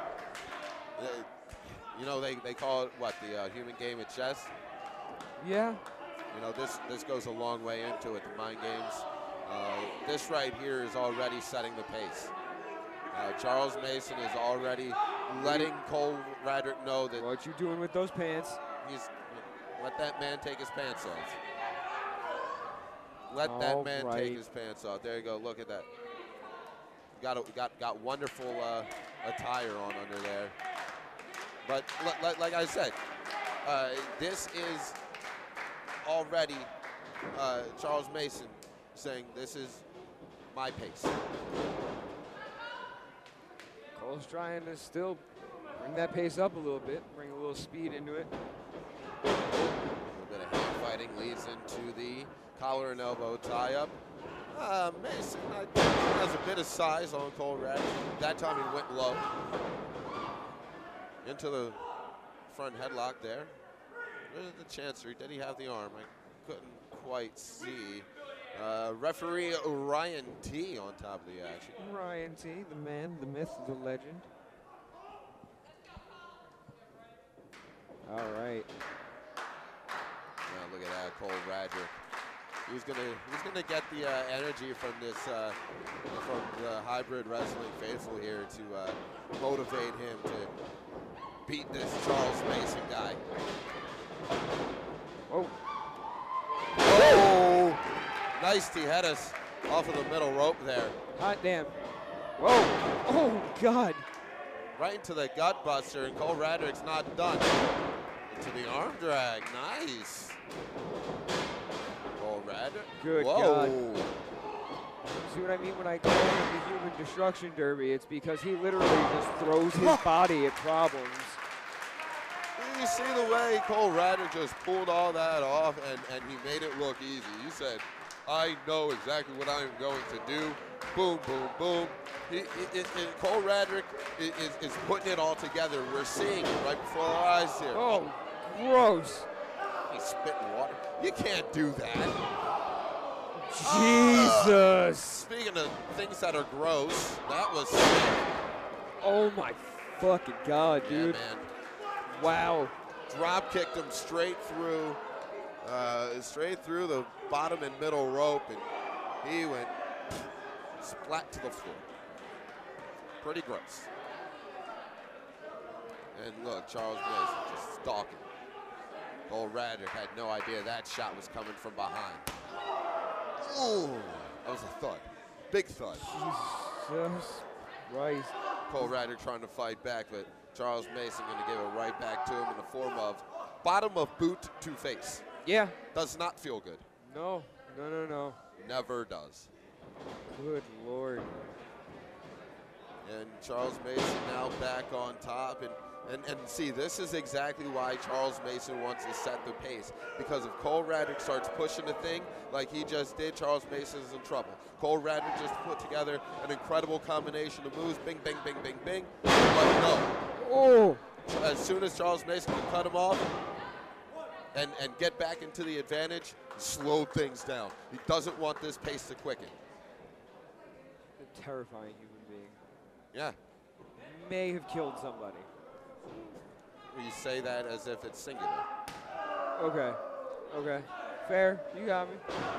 you know, they call it, what, the human game of chess? Yeah. You know, this goes a long way into it, the mind games. This right here is already setting the pace. Charles Mason is already letting Cole Radrick know that. What you doing with those pants? Let that man take his pants off. Let that man take his pants off. There you go. Look at that. Got wonderful attire on under there. But like I said, this is already Charles Mason saying this is my pace. Cole's trying to still bring that pace up a little bit, bring a little speed into it. A little bit of hand fighting leads into the collar and elbow tie-up. Mason has a bit of size on Cole Radrick. That time he went low. Into the front headlock there. There's the chancery. Did he have the arm? I couldn't quite see. Referee Ryan T on top of the action. Ryan T, the man, the myth, the legend. All right. Now look at that, Cole Radrick. He's gonna get the energy from this from the hybrid wrestling faithful here to motivate him to beat this Charles Mason guy. Whoa. Oh! Nice Tijeras off of the middle rope there. Hot damn. Whoa. Oh, God. Right into the gut buster, and Cole Radrick's not done. Into the arm drag. Nice. Cole Radrick. Good God. See what I mean when I call him the human destruction derby? It's because he literally just throws his body at problems. You see the way Cole Radrick just pulled all that off, and he made it look easy. You said, I know exactly what I'm going to do. Boom, boom, boom. Cole Radrick is putting it all together. We're seeing it right before our eyes here. Oh, gross. He's spitting water. You can't do that. Jesus. Speaking of things that are gross, that was sick. Oh, my fucking God, dude. Yeah, man. Wow. Drop kicked him straight through the bottom and middle rope, and he went splat to the floor. Pretty gross. And look, Charles Mason just stalking. Cole Radrick had no idea that shot was coming from behind. Ooh, that was a thud. Big thud. Jesus Christ. Cole Radrick trying to fight back, but Charles Mason going to give it right back to him in the form of bottom of boot to face. Yeah. Does not feel good. No. Never does. Good Lord. And Charles Mason now back on top. And see, this is exactly why Charles Mason wants to set the pace. Because if Cole Radrick starts pushing the thing like he just did, Charles Mason is in trouble. Cole Radrick just put together an incredible combination of moves. Bing, bing, bing, bing, bing. But no. Oh. As soon as Charles Mason can cut him off and get back into the advantage, slow things down. He doesn't want this pace to quicken. A terrifying human being. Yeah. May have killed somebody. You say that as if it's singular. Okay. Fair. You got me.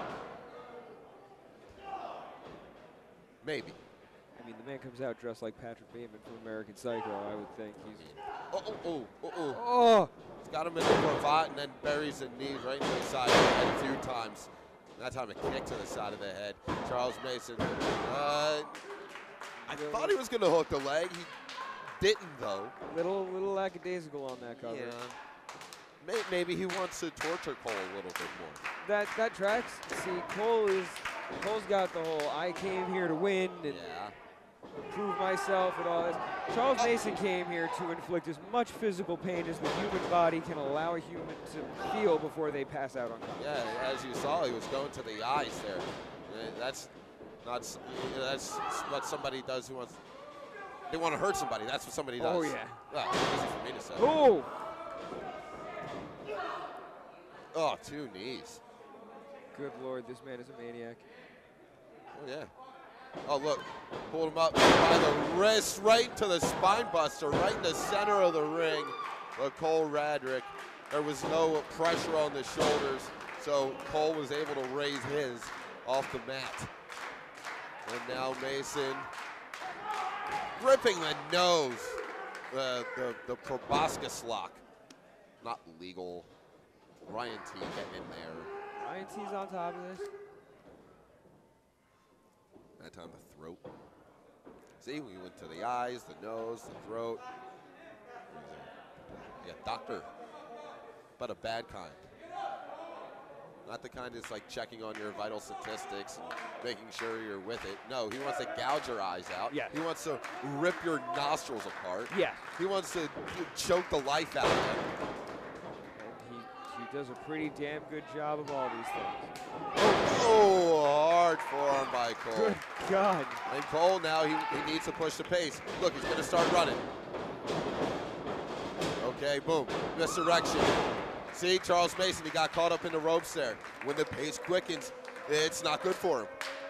Maybe. I mean, the man comes out dressed like Patrick Bateman from American Psycho. I would think he's. Oh. He's got him in the cravat and then buries the knees right into the side of the head a few times. That time a kick to the side of the head. Charles Mason. I thought he was going to hook the leg. He didn't, though. Little lackadaisical on that cover. Yeah. Maybe he wants to torture Cole a little bit more. That tracks. See, Cole's got the whole I came here to win and prove myself and all this. Charles Mason came here to inflict as much physical pain as the human body can allow a human to feel before they pass out on combat. Yeah, as you saw, he was going to the eyes there. That's not. That's what somebody does who wants. They want to hurt somebody. That's what somebody does. Oh yeah. Well, easy for me to say. Oh. Oh, 2 knees. Good Lord, this man is a maniac. Oh yeah. Oh look, pulled him up by the wrist, right to the spine buster, right in the center of the ring. But Cole Radrick, there was no pressure on the shoulders, so Cole was able to raise his off the mat. And now Mason gripping the nose, the proboscis lock. Not legal. Ryan T getting in there. Ryan T's on top of this. That time the throat. See, we went to the eyes, the nose, the throat. Yeah, doctor, but a bad kind. Not the kind that's like checking on your vital statistics and making sure you're with it. No, he wants to gouge your eyes out. Yeah. He wants to rip your nostrils apart. Yeah. He wants to choke the life out of you. He does a pretty damn good job of all these things. Oh, hard forearm by Cole. Good God. And Cole now, he needs to push the pace. Look, he's going to start running. Okay, boom. Misdirection. See, Charles Mason, he got caught up in the ropes there. When the pace quickens, it's not good for him.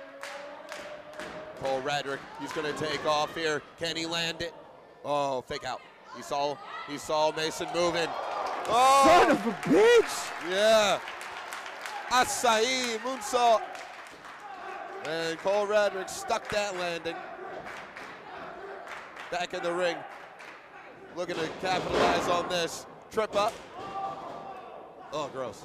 Cole Radrick, he's going to take off here. Can he land it? Oh, fake out. He saw Mason moving. Oh! Son of a bitch! Yeah. Acai, moonsault. And Cole Radrick stuck that landing. Back in the ring. Looking to capitalize on this. Trip up. Oh, gross.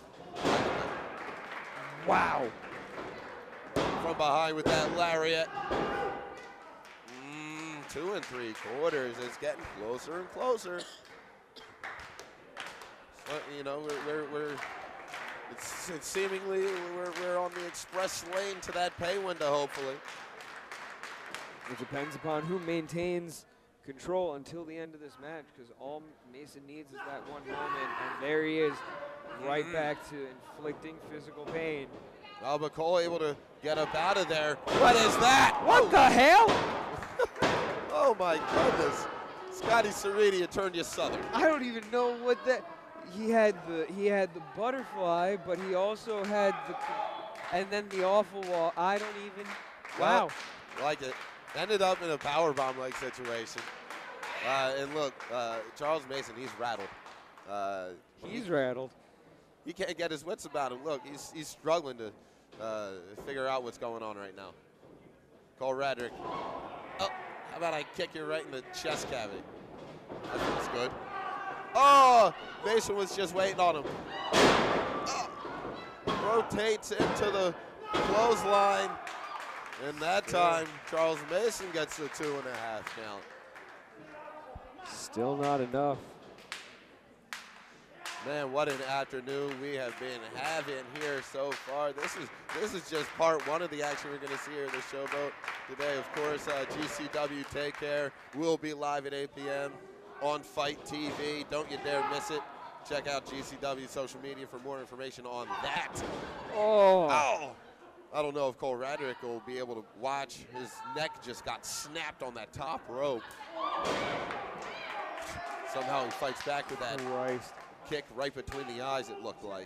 Wow. From behind with that lariat. 2 3/4. It's getting closer and closer. You know, it's seemingly we're on the express lane to that pay window, hopefully. It depends upon who maintains control until the end of this match, because all Mason needs is that one moment, and there he is, right back to inflicting physical pain. Oh, but Cole able to get up out of there. What is that? What the hell? Oh my goodness. Scotty Cerruti turned you southern. I don't even know what that. He had the butterfly, but he also had and then the awful wall. I don't even. Wow. Like it. Ended up in a powerbomb like situation. And look, Charles Mason, he's rattled. He's rattled. He can't get his wits about him. Look, he's struggling to figure out what's going on right now. Cole Radrick. Oh, how about I kick you right in the chest cavity? That's good. Oh, Mason was just waiting on him. Oh, rotates into the clothesline. And that time, Charles Mason gets the 2.5 count. Still not enough. Man, what an afternoon we have been having here so far. This is just part 1 of the action we're going to see here in the Showboat today. Of course, GCW Take Care will be live at 8 p.m. on Fight TV. Don't you dare miss it. Check out GCW social media for more information on that. Oh. Oh. I don't know if Cole Radrick will be able to watch. His neck just got snapped on that top rope. Somehow he fights back with that kick right between the eyes, it looked like.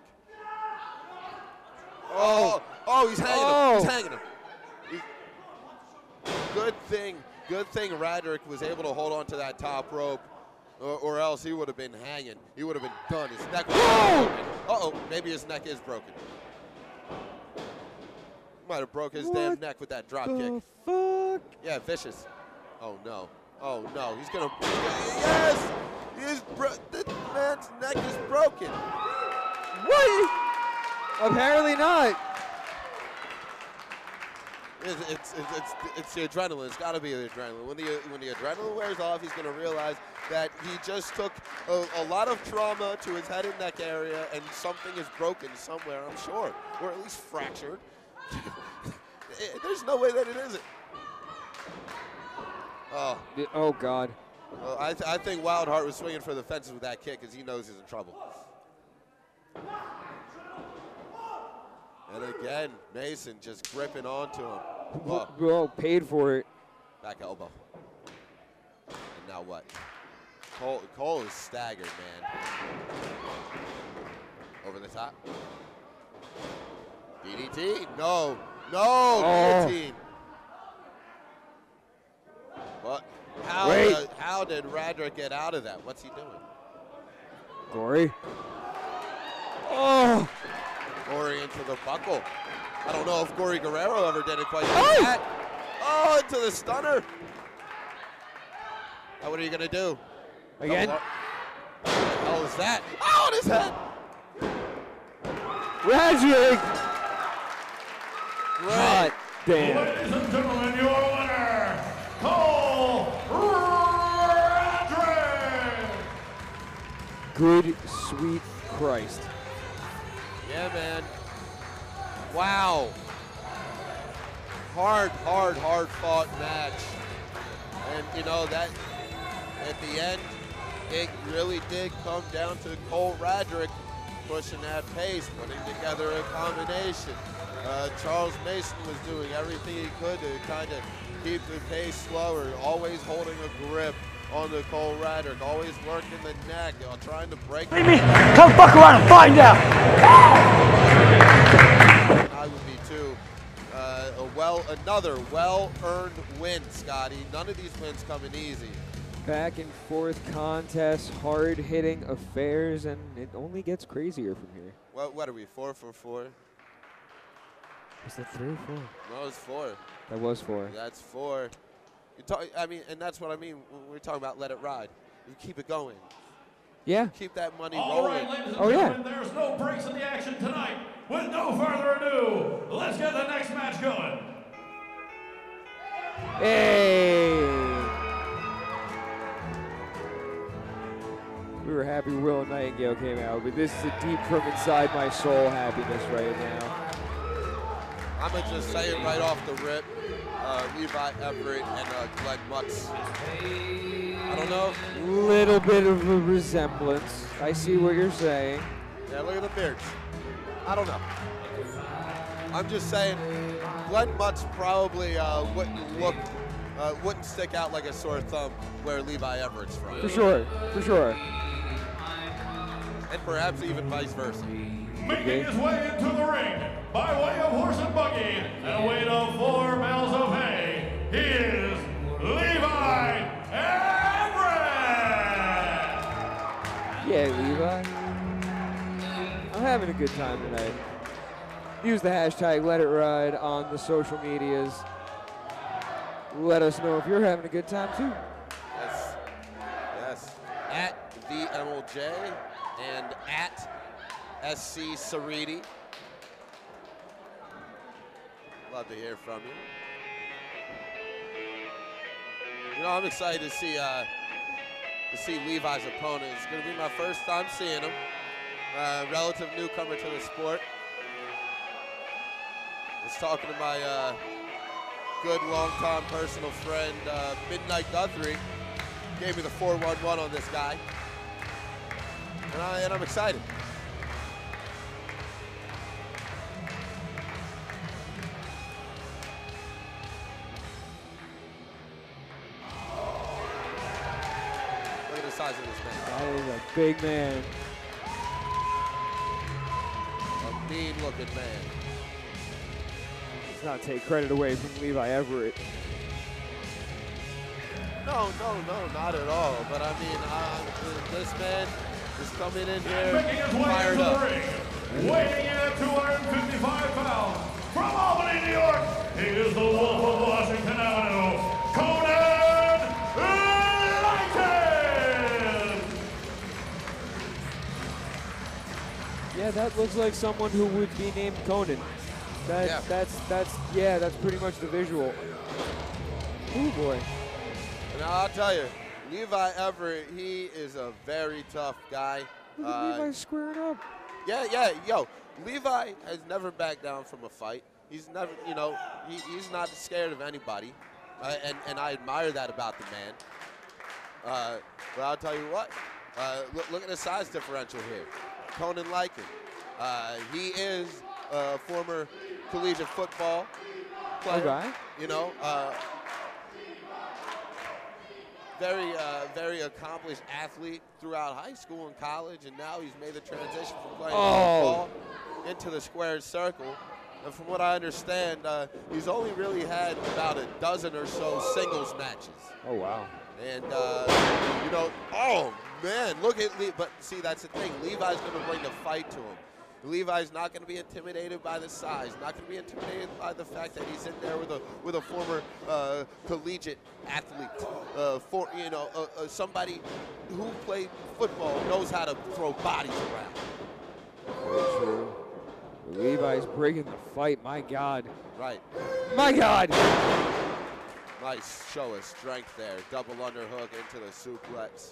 Oh, he's hanging him. He's hanging him. Good thing Radrick was able to hold on to that top rope, or else he would have been hanging. He would have been done. His neck was broken. Uh-oh, maybe his neck is broken. Might have broke his damn neck with that drop kick. Fuck? Yeah, vicious. Oh no. Oh no. He's gonna. Yes! The man's neck is broken. What? Apparently not. It's the adrenaline. It's got to be the adrenaline. When the adrenaline wears off, he's going to realize that he just took a lot of trauma to his head and neck area, and something is broken somewhere, I'm sure, or at least fractured. There's no way that it isn't. Oh. Oh, God. Well, I think Wildheart was swinging for the fences with that kick because he knows he's in trouble. And again, Mason just gripping onto him. Oh. Oh, paid for it. Back elbow. And now what? Cole is staggered, man. Over the top. DDT. No. Guillotine. What? How did Radrick get out of that? What's he doing? Gory. Oh. Gory into the buckle. I don't know if Gory Guerrero ever did it quite like that. Oh, into the stunner. Now what are you going to do? Again? What the hell is that? Oh, on his head. Ladies Radrick. God damn. and gentlemen, your winner, Cole Radrick. Good, sweet Christ. Yeah, man. Wow. Hard fought match. And you know that at the end, it really did come down to Cole Radrick pushing that pace, putting together a combination. Charles Mason was doing everything he could to kind of keep the pace slower, always holding a grip on the Cole Radrick, always working the neck, trying to break. Come fuck around and find out. I would be too. Another well-earned win, Scotty. None of these wins coming easy. Back and forth contests, hard-hitting affairs, and it only gets crazier from here. What are we, 4 for 4? Was that 3 or 4? No, it's 4. That was 4. That's 4. And that's what I mean when we're talking about let it ride. You keep it going. Yeah. Keep that money All rolling. right, ladies and Oh, yeah. gentlemen, there's no breaks in the action tonight. With no further ado, let's get the next match going. Hey! We were happy Willow Nightingale came out, but this is a deep from inside my soul happiness right now. I'm going to just say it right off the rip. Levi, Everett, and Glenn Mutz. I don't know. Little bit of a resemblance. I see what you're saying. Yeah, look at the beards. I don't know. I'm just saying, Glenn Mutz probably wouldn't stick out like a sore thumb where Levi Everett's from. For sure. And perhaps even vice versa. Making his way into the ring by way of horse and buggy and a weight of 4 bales of hay, he is Levi Everett! Yeah, Levi. I'm having a good time tonight. Use the hashtag #LetItRide on the social medias. Let us know if you're having a good time too. Yes. At the MLJ and at SC Sariti. Love to hear from you. You know, I'm excited to see Levi's opponent. It's going to be my first time seeing him. Relative newcomer to the sport. I was talking to my good long-time personal friend, Midnight Guthrie. Gave me the 411 on this guy. And I'm excited. Look at the size of this man. That is a big man. A mean-looking man. Let's not take credit away from Levi Everett. No, not at all. But I mean, this man is coming in here Making his way fired into up. the ring, weighing in at 255 pounds, from Albany, New York, he is the Wolf of Washington Avenue, Conan Lycan! Yeah, that looks like someone who would be named Conan. That's pretty much the visual. Oh boy. And I'll tell you, Levi Everett, he is a very tough guy. Look at Levi squaring up. Yeah, yo, Levi has never backed down from a fight. He's never, he's not scared of anybody, and I admire that about the man. But I'll tell you what, look at the size differential here. Conan Lycan, he is a former collegiate football player. Okay. Very accomplished athlete throughout high school and college, and now he's made the transition from playing football into the squared circle. And from what I understand, he's only really had about a dozen or so singles matches. Oh, wow. And, oh, man, look at Levi. But, see, that's the thing. Levi's going to bring the fight to him. Levi's not going to be intimidated by the size, not going to be intimidated by the fact that he's in there with a former collegiate athlete, somebody who played football, knows how to throw bodies around. Very true. Levi's bringing the fight, my God. Right. My God! Nice show of strength there. Double underhook into the suplex.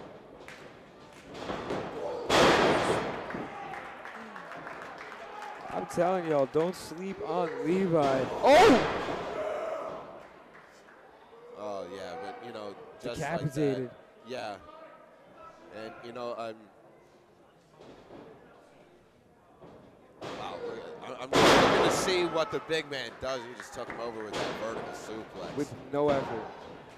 I'm telling y'all, don't sleep on Levi. Oh! Oh, yeah, but, just decapitated. like that. Yeah. And, wow, I'm looking to see what the big man does. He just took him over with that vertical suplex. With no effort.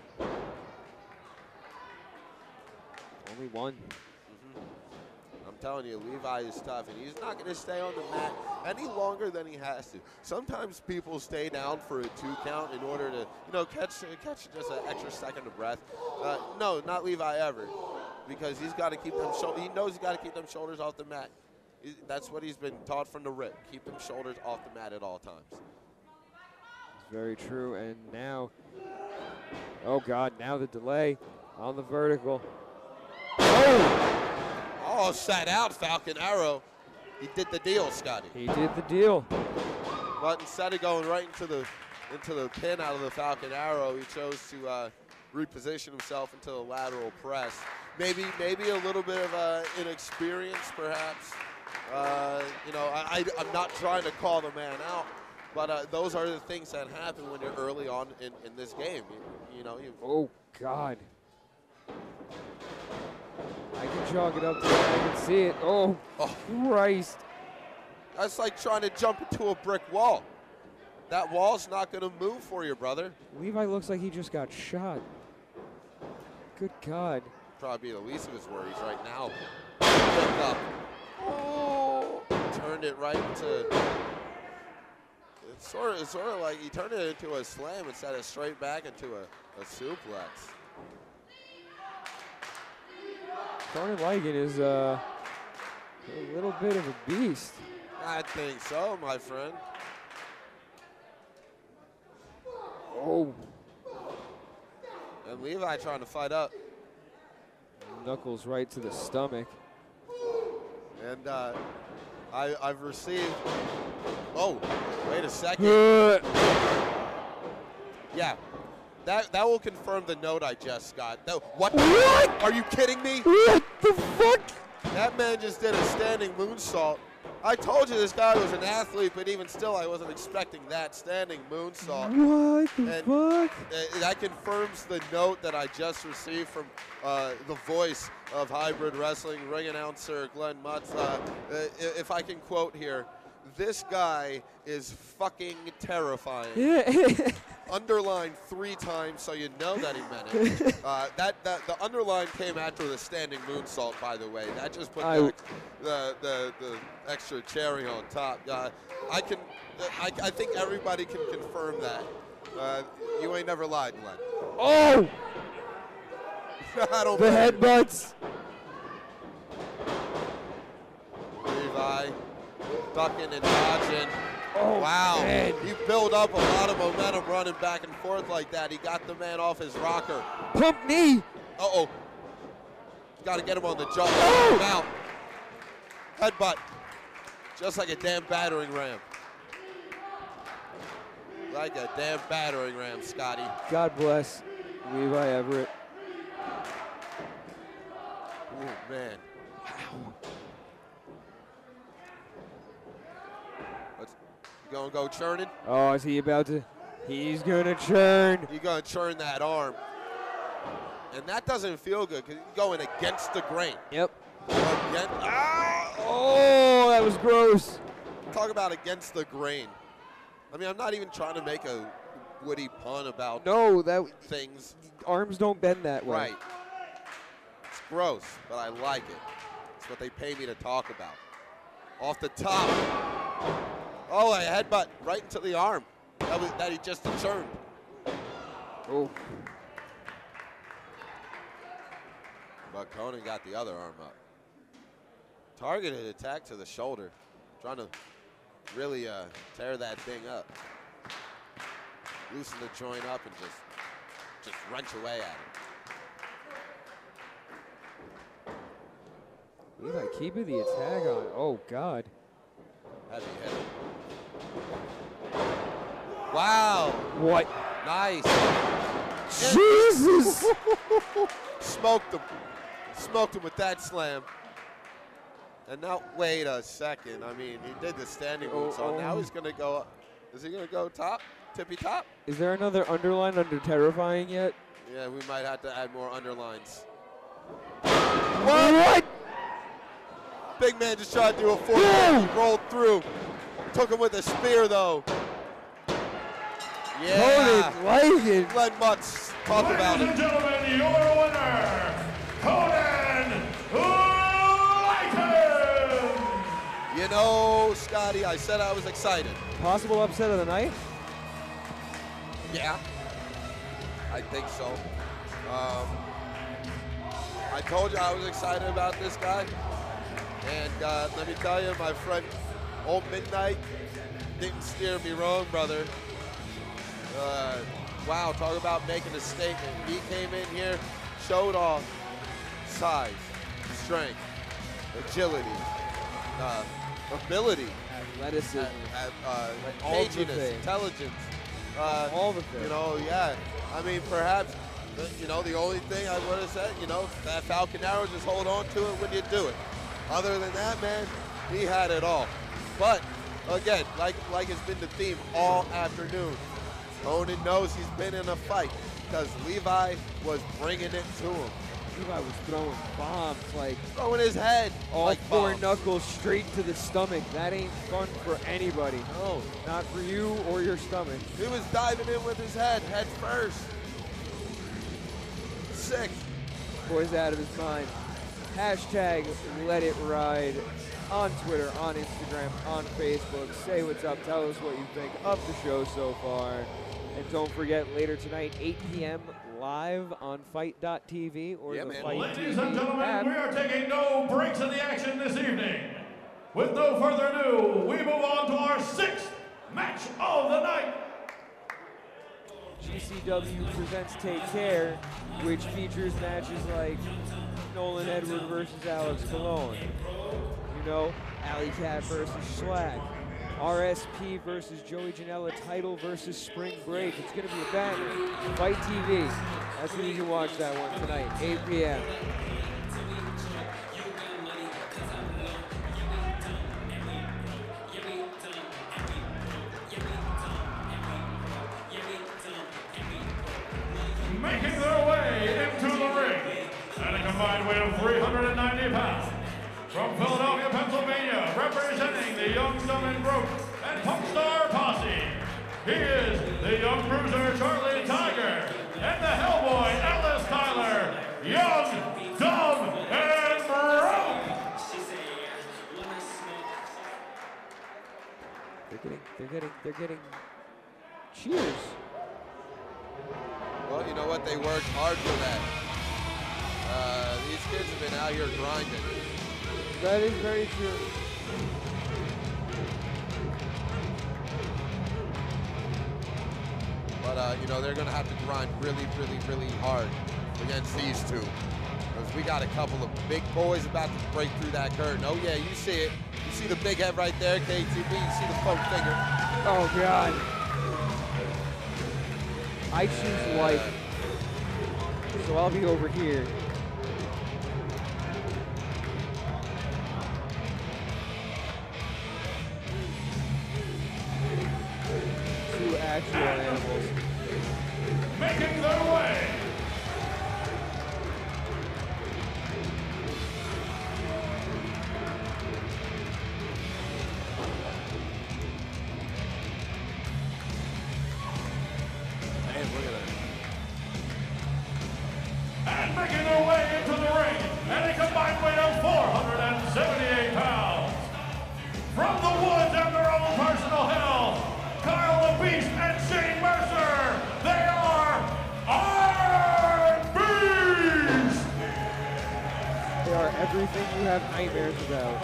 Only one. I'm telling you, Levi is tough, and he's not going to stay on the mat any longer than he has to. Sometimes people stay down for a 2 count in order to, catch just an extra second of breath. No, not Levi Everett, because he's got to keep them. He knows he's got to keep them shoulders off the mat. That's what he's been taught from the rip. Keep them shoulders off the mat at all times. It's very true. And now, oh God, now the delay on the vertical. Oh, sat out Falcon Arrow. He did the deal, Scotty. He did the deal. But instead of going right into the pin out of the Falcon Arrow, he chose to reposition himself into the lateral press. Maybe a little bit of inexperience, perhaps. I'm not trying to call the man out, but those are the things that happen when you're early on in this game. Oh God. I can chalk it up to it. I can see it. Oh, Christ. That's like trying to jump into a brick wall. That wall's not going to move for you, brother. Levi looks like he just got shot. Good God. Probably the least of his worries right now. Pick up. Oh, turned it right into. It's sort of like he turned it into a slam instead of straight back into a suplex. Conan Lycan is a little bit of a beast. I think so, my friend. Oh. And Levi trying to fight up. Knuckles right to the stomach. And I've received. Oh, wait a second. Yeah. That will confirm the note I just got. What? Are you kidding me? What the fuck? That man just did a standing moonsault. I told you this guy was an athlete, but even still, I wasn't expecting that standing moonsault. What the fuck? That confirms the note that I just received from the voice of Hybrid Wrestling ring announcer Glenn Mutz. If I can quote here, this guy is fucking terrifying. Yeah. Underline 3 times so you know that he meant it. The underline came after the standing moonsault, by the way. That just put the extra cherry on top. I think everybody can confirm that. You ain't never lied, Glenn. Oh! I don't. The headbutts. Levi ducking and dodging. Oh, wow. Man. You build up a lot of momentum running back and forth like that. He got the man off his rocker. Pump knee. Uh-oh. Got to get him on the jump. Oh. Out. Headbutt. Just like a damn battering ram. like a damn battering ram, Scotty. God bless Levi Everett. Oh, man. You gonna go churning? Oh, is he about to? He's gonna churn. You're gonna churn that arm. And that doesn't feel good because you're going against the grain. Yep. Ah! Oh, that was gross. Talk about against the grain. I mean, I'm not even trying to make a witty pun about things. Arms don't bend that way. Right. It's gross, but I like it. It's what they pay me to talk about. Off the top. Oh, a headbutt right into the arm that he just churned. Oh. But Conan got the other arm up. Targeted attack to the shoulder. Trying to really tear that thing up. Loosen the joint up and just wrench away at it. Levi keeping the attack on. Oh, God. Heavy hit. Wow. What? Nice. Jesus. Smoked him. Smoked him with that slam. And now, wait a second. I mean, he did the standing moonsault. Now he's going to go up. Is he going to go top? Tippy top? Is there another underline under terrifying yet? Yeah, we might have to add more underlines. What? Big man just tried to do a 4-4. He rolled through. Took him with a spear, though. Yeah. Conan, Lycan. Let much talk about it. Ladies and gentlemen, your winner, Conan Lycan. You know, Scotty, I said I was excited. Possible upset of the night? Yeah, I think so. I told you I was excited about this guy. And let me tell you, my friend, Old Midnight didn't steer me wrong, brother. Wow, talk about making a statement. He came in here, showed off size, strength, agility, ability, athleticism, caginess, intelligence. all the things. You know, yeah. I mean, perhaps, you know, the only thing I would have said, you know, that Falcon arrow, just hold on to it when you do it. Other than that, man, he had it all. But, again, like it's been the theme all afternoon, Conan knows he's been in a fight because Levi was bringing it to him. Levi was throwing bombs, like throwing his head. All like four bombs. knuckles straight to the stomach. That ain't fun for anybody. No. Not for you or your stomach. He was diving in with his head first. Sick. Boy's out of his mind. Hashtag let it ride on Twitter, on Instagram, on Facebook. Say what's up. Tell us what you think of the show so far. And don't forget, later tonight, 8 p.m. live on Fight.tv or the Fight Ladies TV and gentlemen, app. we are taking no breaks in the action this evening. With no further ado, we move on to our 6th match of the night. GCW presents Take Care, which features matches like Nolan Edward versus Alex Colon. You know, Alley Cat versus Schlag. RSP versus Joey Janela, Title versus Spring Break. It's going to be a banger. Fight TV. That's when you can watch that one tonight, 8 p.m. Making their way into the ring at a combined weight of 390 pounds. From Philadelphia, Pennsylvania, representing the Young, Dumb, and Broke and Punk Star Posse, he is the Young Bruiser Charlie Tiger and the Hellboy Ellis Tyler, Young, Dumb, and Broke. They're getting cheers. Well, you know what? They worked hard for that. These kids have been out here grinding. That is very true. But, you know, they're going to have to grind really, really, really hard against these two. Because we got a couple of big boys about to break through that curtain. Oh, yeah, you see it. You see the big head right there, KTB. You see the foam finger. Oh, God. I choose life, so I'll be over here. Two actual animals. Making their way. And making their way into the ring at a combined weight of 478 pounds. From the woods and their own personal hell, Kyle the Beast and Shane Mercer, they are IronBeast! They are everything you have nightmares about.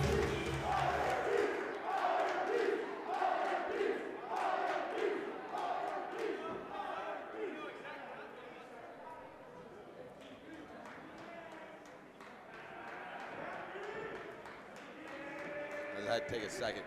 I had to take a second.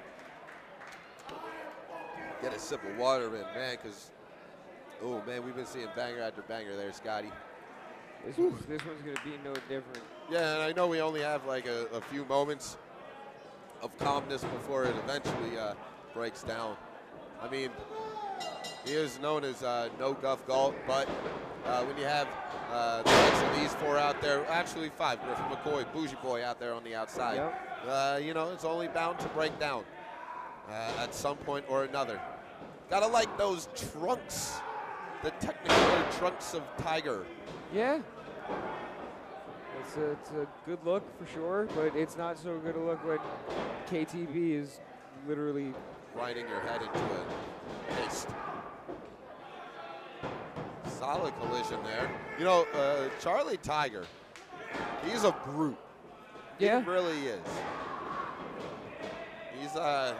Get a sip of water, man, because, oh, man, we've been seeing banger after banger there, Scotty. This one's going to be no different. Yeah, and I know we only have like a few moments of calmness before it eventually breaks down. I mean, he is known as No Guff Galt, but when you have the likes of these four out there, actually five, Griffin McCoy, Bougie Boy out there on the outside, you know, it's only bound to break down at some point or another. Gotta like those trunks, the Technicolor trunks of Tiger. Yeah. It's a good look for sure, but it's not so good a look when KTB is literally grinding your head into a fist. Solid collision there. You know, Charlie Tiger, he's a brute. Yeah. He really is. He's I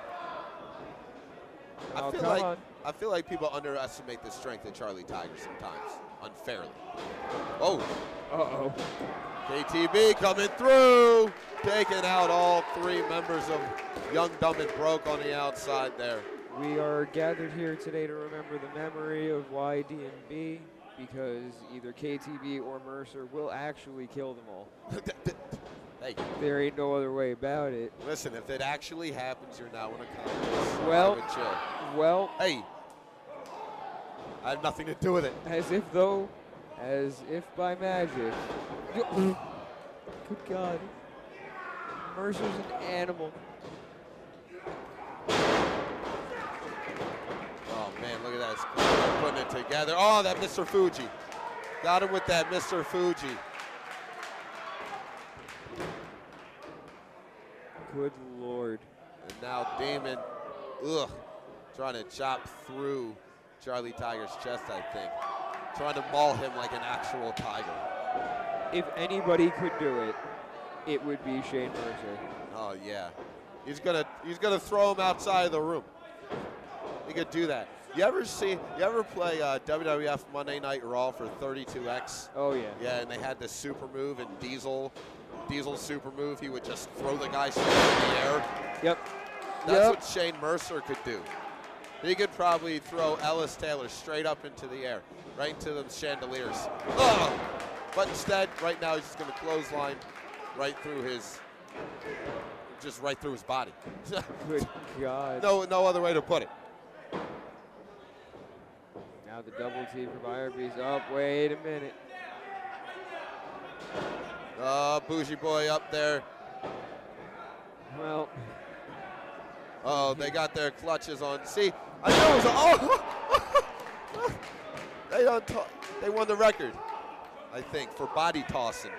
feel like people underestimate the strength of Charlie Tiger sometimes, unfairly. Oh. Uh-oh. KTB coming through, taking out all three members of Young, Dumb, and Broke on the outside there. We are gathered here today to remember the memory of YDNB because either KTB or Mercer will actually kill them all. Hey. There ain't no other way about it. Listen, if it actually happens, you're now in a contest. Well, I would chill. Well. Hey. I have nothing to do with it. As if by magic. Good God. Mercer's an animal. Oh, man, look at that. He's putting it together. Oh, that Mr. Fuji. Got him with that Mr. Fuji. Good Lord. And now Damon, trying to chop through Charlie Tiger's chest, I think. Trying to maul him like an actual tiger. If anybody could do it, it would be Shane Mercer. Oh yeah, he's gonna throw him outside of the room. He could do that. You ever play WWF Monday Night Raw for 32X? Oh yeah. Yeah, and they had this super move and Diesel's super move. He would just throw the guy straight in the air. Yep. That's what Shane Mercer could do. He could probably throw Ellis Taylor straight up into the air, right into them chandeliers. Oh! But instead, right now, he's just going to clothesline right through his body. Good God. No other way to put it. Now the double T from IronBeast. Oh, wait a minute. Bougie Boy up there. Well. Oh, they got their clutches on. See, I know it was they won the record, I think, for body tossing.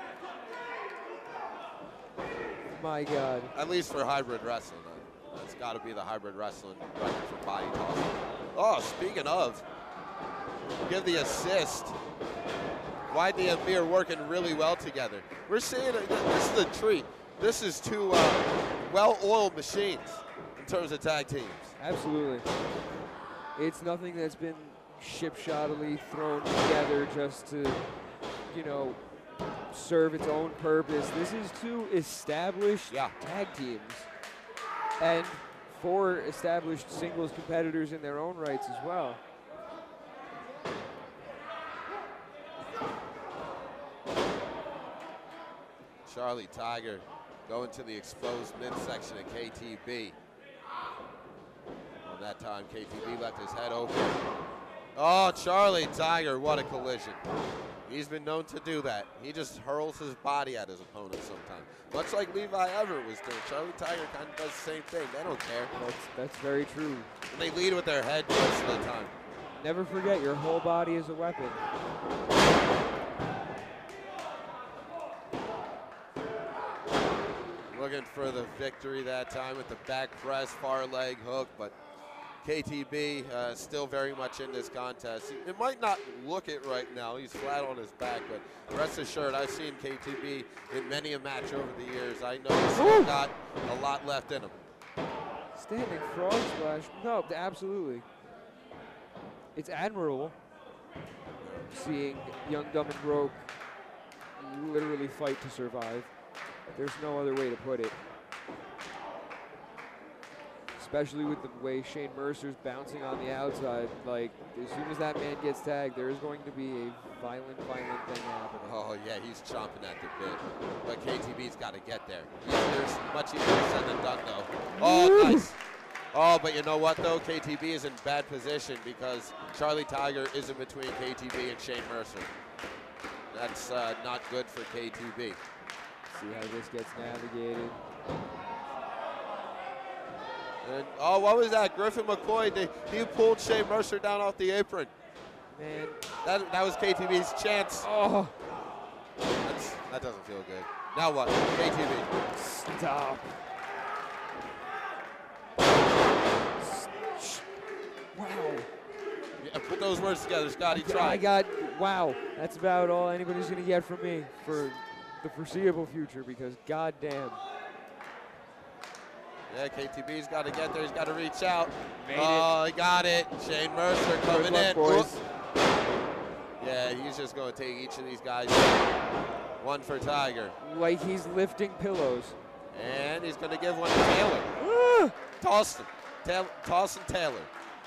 My God. At least for hybrid wrestling. That's got to be the hybrid wrestling record for body tossing. Oh, speaking of, give the assist. YDNB are working really well together. We're seeing this is a treat. This is two well-oiled machines in terms of tag teams. Absolutely. It's nothing that's been ship-shoddily thrown together just to, serve its own purpose. This is two established tag teams and four established singles competitors in their own rights as well. Charlie Tiger going to the exposed midsection of KTB. Well, that time, KTB left his head open. Oh, Charlie Tiger, what a collision. He's been known to do that. He just hurls his body at his opponent sometimes. Much like Levi Everett was doing. Charlie Tiger kind of does the same thing. They don't care. That's very true. And they lead with their head most of the time. Never forget, your whole body is a weapon. Looking for the victory that time with the back press, far leg hook, but KTB still very much in this contest. It might not look it right now. He's flat on his back, but rest assured, I've seen KTB in many a match over the years. I know he's still got a lot left in him. Standing frog splash. No, absolutely. It's admirable seeing young, dumb, and broke literally fight to survive. There's no other way to put it. Especially with the way Shane Mercer's bouncing on the outside. Like, as soon as that man gets tagged, there is going to be a violent thing happening. Oh, yeah, he's chomping at the bit. But KTB's got to get there. There's much easier said than done, though. Oh, nice. Oh, but you know what, though? KTB is in bad position because Charlie Tiger is in between KTB and Shane Mercer. That's not good for KTB. See how this gets navigated. And, oh, what was that? Griffin McCoy, he pulled Shane Mercer down off the apron. Man. That was KTB's chance. Oh. That doesn't feel good. Now what? KTB. Stop. Wow. Yeah, put those words together, Scotty. Try. Wow. That's about all anybody's going to get from me for the foreseeable future because goddamn. Yeah, KTB's got to get there. He's got to reach out. Made he got it. Shane Mercer coming in. Boys. Yeah, he's just going to take each of these guys. One for Tiger. Like he's lifting pillows. And he's going to give one to Taylor. Tossin Taylor.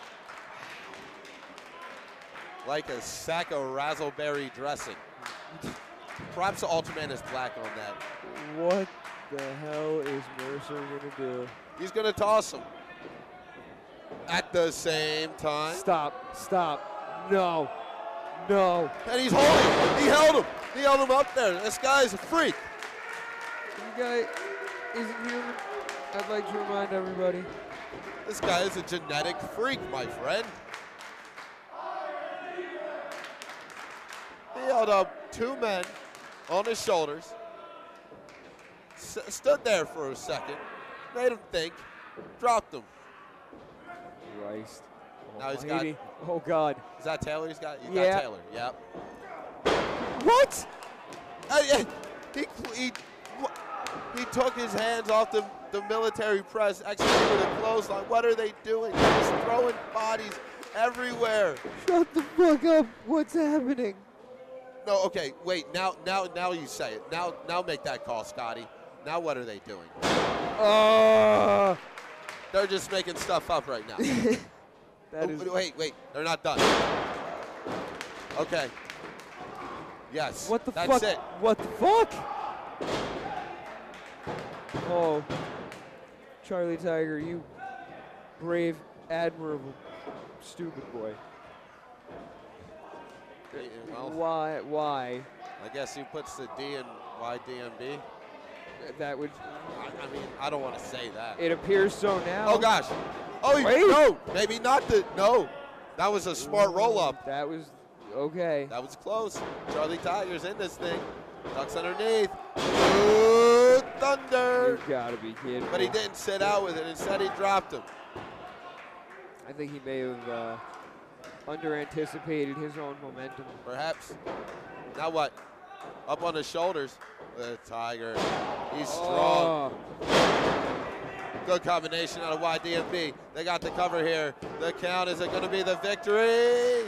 Like a sack of razzleberry dressing. Props to Ultraman is black on that. What the hell is Mercer going to do? He's going to toss him. At the same time. Stop. No. And he's holding him. He held him. He held him up there. This guy's a freak. You guy isn't human. I'd like to remind everybody. This guy is a genetic freak, my friend. He held up two men on his shoulders. Stood there for a second. Made him think. Dropped him. Christ. Now he's got. Oh, God. Is that Taylor he's got? He's Yeah. got Taylor. Yep. What? He took his hands off the military press, executed a clothesline. What are they doing? They're just throwing bodies everywhere. Shut the fuck up. What's happening? No, okay, wait. Now you say it. Now make that call, Scotty. Now what are they doing? They're just making stuff up right now. Wait. They're not done. Okay. Yes. What the fuck? That's it. What the fuck? Oh. Charlie Tiger, you brave, admirable, stupid boy. Well, Why? I guess he puts the D in YDNB. That would. I mean, I don't want to say that. It appears so now. Oh gosh. Oh Wait. no, maybe not the. No, that was a smart roll up. That was okay. That was close. Charlie Tiger's in this thing. Ducks underneath. Ooh, thunder. You gotta be kidding. But he didn't sit out with it. Instead, he dropped him. I think he may have under-anticipated his own momentum. Perhaps. Now what? Up on his shoulders. The Tiger. He's strong. Good combination out of YDNB. They got the cover here. The count, is it going to be the victory?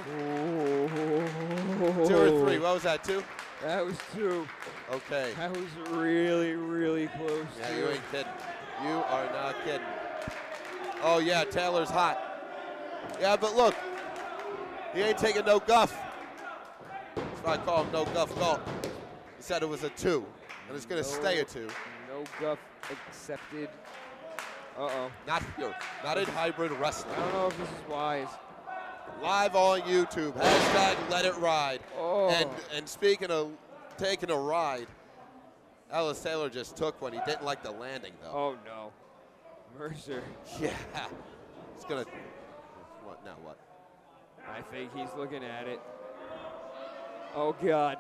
2 or 3. What was that, 2? That was 2. Okay. That was really, really close. Yeah, you ain't kidding. You are not kidding. Oh, yeah, Taylor's hot. Yeah, but look. He ain't taking no guff. That's why I call him no guff Galt. He said it was a 2, and it's going to stay a 2. No guff accepted. Uh-oh. Not in hybrid wrestling. I don't know if this is wise. Live on YouTube, hashtag let it ride. Oh. And speaking of taking a ride, Ellis Taylor just took one. He didn't like the landing, though. Oh, no. Mercer. Yeah. He's going to, what, now what? I think he's looking at it. Oh, God.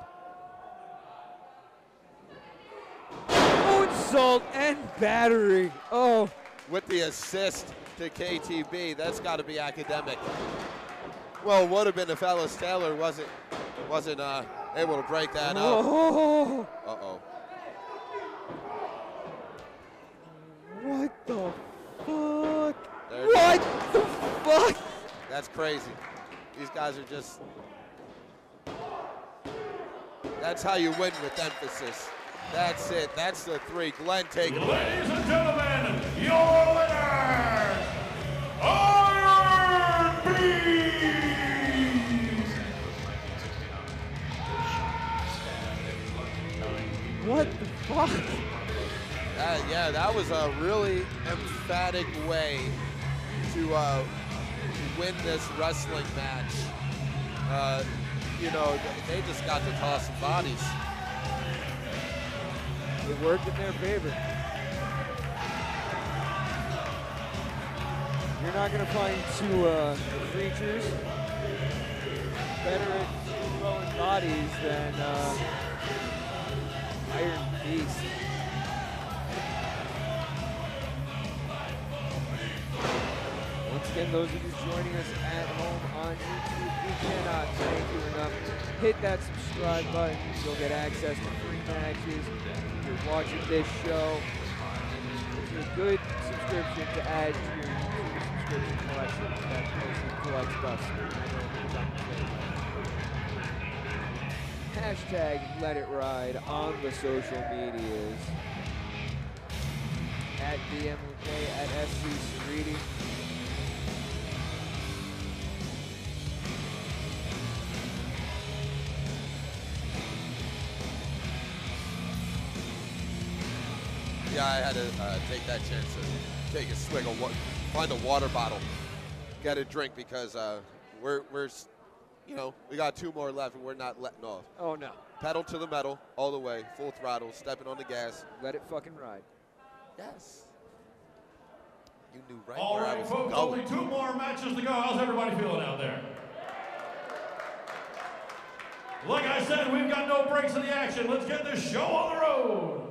Moonsault and battery. Oh. With the assist to KTB, that's got to be academic. Well, it would have been if Ellis Taylor wasn't able to break that up. Oh. Uh-oh. What the fuck? What the fuck? That's crazy. These guys are just... That's how you win with emphasis. That's it. That's the 3. Glenn taking it. Ladies and gentlemen, your winner, IronBeast! What the fuck? Yeah, that was a really emphatic way to win this wrestling match. You know, they just got to toss some bodies. It worked in their favor. You're not going to find 2 creatures better at throwing bodies than IronBeast. Once again, those of you joining us at home on YouTube, we cannot thank you enough. Hit that subscribe button. You'll get access to free matches. If you're watching this show, it's a good subscription to add to your YouTube subscription collection. That mostly collects dust. Hashtag let it ride on the social medias. At DMK, at SC Sariti. Yeah, I had to take that chance to take a swig of find a water bottle, get a drink because we're you know, we got 2 more left and we're not letting off. Oh no. Pedal to the metal, all the way, full throttle, stepping on the gas. Let it fucking ride. Yes. You knew right All where I right, was folks, going. only 2 more matches to go. How's everybody feeling out there? Like I said, we've got no breaks in the action. Let's get this show on the road.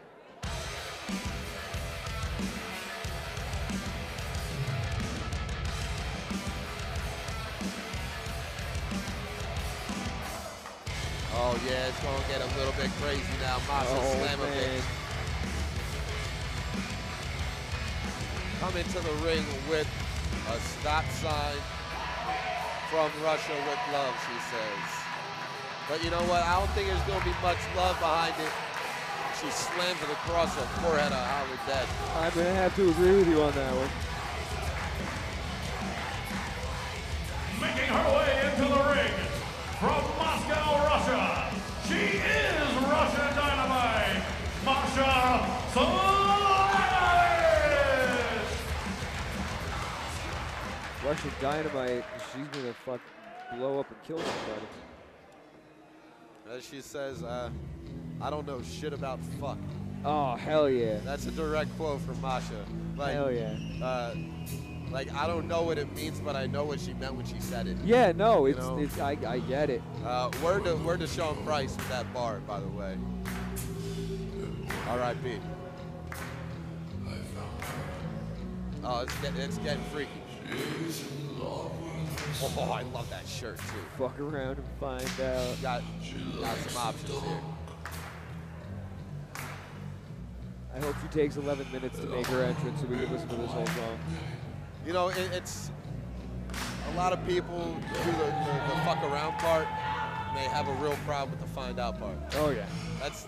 Oh yeah, it's gonna get a little bit crazy now. Masha Slamovich coming to the ring with a stop sign from Russia with love, she says. But you know what? I don't think there's gonna be much love behind it. She slams it across the forehead of Holidead. I'm gonna have to agree with you on that one. Making her way into the ring from Moscow, Russia, she is Russian Dynamite, Masha Slamovich! Russian Dynamite, she's gonna fuck blow up and kill somebody. As she says, I don't know shit about fuck. Oh, hell yeah. That's a direct quote from Masha. Like, hell yeah. Like, I don't know what it means, but I know what she meant when she said it. Yeah, no, You know? I get it. Word to Sean Price with that bar, by the way. R.I.P. Oh, it's getting freaky. Oh, I love that shirt too. Fuck around and find out. Got some options here. I hope she takes 11 minutes to make her entrance so we can listen to this whole song. You know, it's a lot of people do the fuck around part, and they have a real problem with the find out part. Oh yeah. That's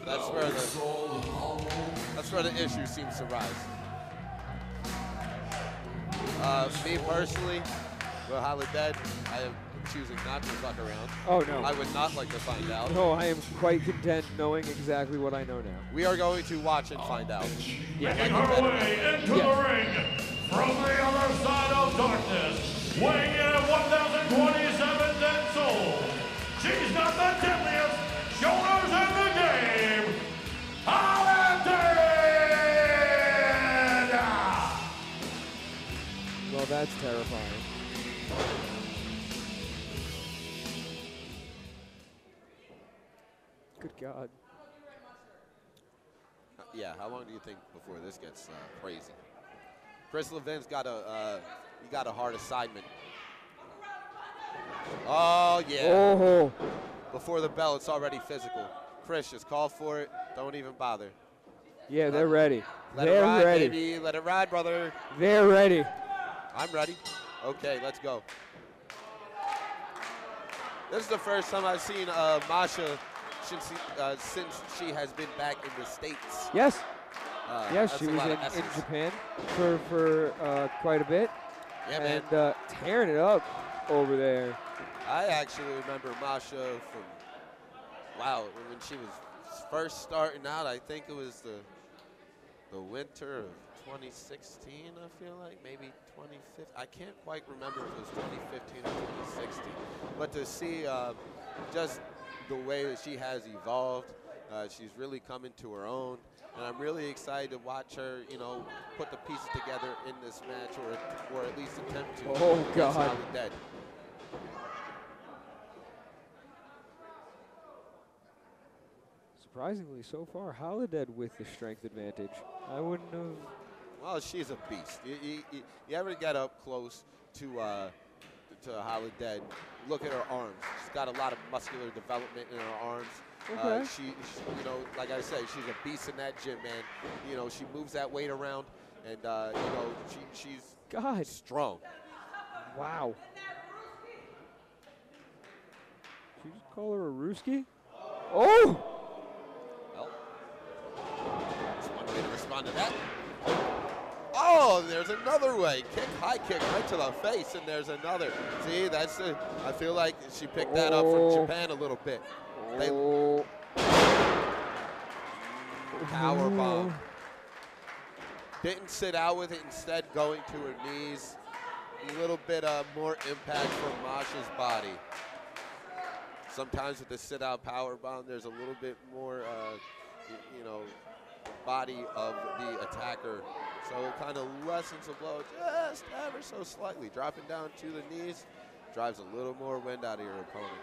where the issue seems to rise. Me personally, Well, Holidead, I am choosing not to fuck around. Oh, no. I would not like to find out. No, I am quite content knowing exactly what I know now. We are going to watch and find out. Making her way into the ring from the other side of darkness, weighing in at 1,027 dead souls. She's got the deadliest shoulders in the game. Holidead! Well, that's terrifying. Good God. Yeah, how long do you think before this gets crazy? Chris Levin's got a he got a hard assignment. Oh yeah. Oh. Before the bell, it's already physical. Chris, just call for it. Don't even bother. Yeah, they're ready. Let They're it ride, ready. baby. Let it ride, brother. They're ready. I'm ready. Okay, let's go. This is the first time I've seen Masha since she has been back in the States. Yes. Yes, she that's a was lot in of S's. Japan for quite a bit. Yeah, man. And tearing it up over there. I actually remember Masha from, wow, when she was first starting out. I think it was the winter of 2016, I feel like, maybe 2015. I can't quite remember if it was 2015 or 2016. But to see just the way that she has evolved, she's really come into her own. And I'm really excited to watch her, you know, put the pieces together in this match, or at least attempt to. Oh, God. Holidead. Surprisingly, so far, Holidead with the strength advantage. I wouldn't have. Well, she's a beast. You ever get up close to Holidead, look at her arms. She's got a lot of muscular development in her arms. Okay. She, you know, like I said, she's a beast in that gym, man. You know, she moves that weight around, and you know, she's God. strong. Wow. Did you just call her a Rooski? Oh! Well, that's one way to respond to that. Oh, there's another way. Kick, high kick right to the face, and there's another. See, that's the. I feel like she picked that up from Japan a little bit. They power bomb. Didn't sit out with it, instead going to her knees. A little bit more impact from Masha's body. Sometimes with the sit out power bomb, there's a little bit more, you know, body of the attacker. So it kind of lessens the blow just ever so slightly. Dropping down to the knees drives a little more wind out of your opponent.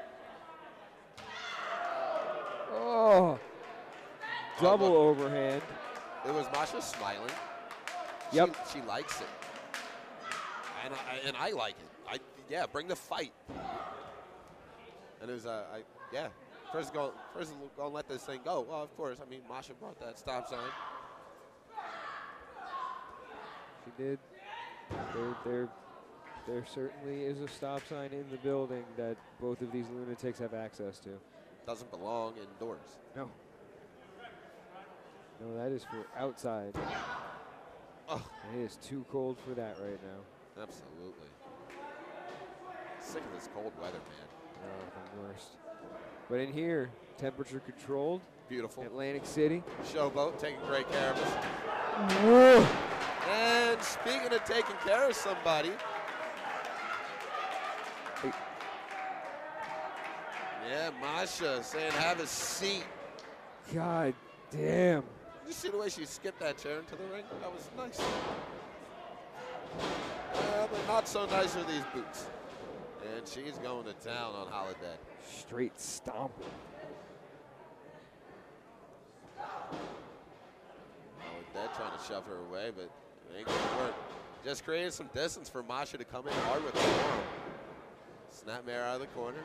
Oh. Double overhand. It was Masha smiling. Yep. She likes it. And I like it. Yeah, bring the fight. And it was, yeah. First gonna let this thing go. Well, of course. I mean, Masha brought that stop sign. She did. There certainly is a stop sign in the building that both of these lunatics have access to. Doesn't belong indoors. No. No, that is for outside. Oh. It is too cold for that right now. Absolutely. Sick of this cold weather, man. Oh, the worst. But in here, temperature controlled. Beautiful. Atlantic City. Showboat taking great care of us. Whoa. And speaking of taking care of somebody. Hey. Yeah, Masha saying have a seat. God damn. You see the way she skipped that chair into the ring? That was nice. But not so nice are these boots. And she's going to town on Holidead. Straight stomping. Holidead trying to shove her away, but it ain't going to work. Just created some distance for Masha to come in hard with the forearm. Snapmare out of the corner.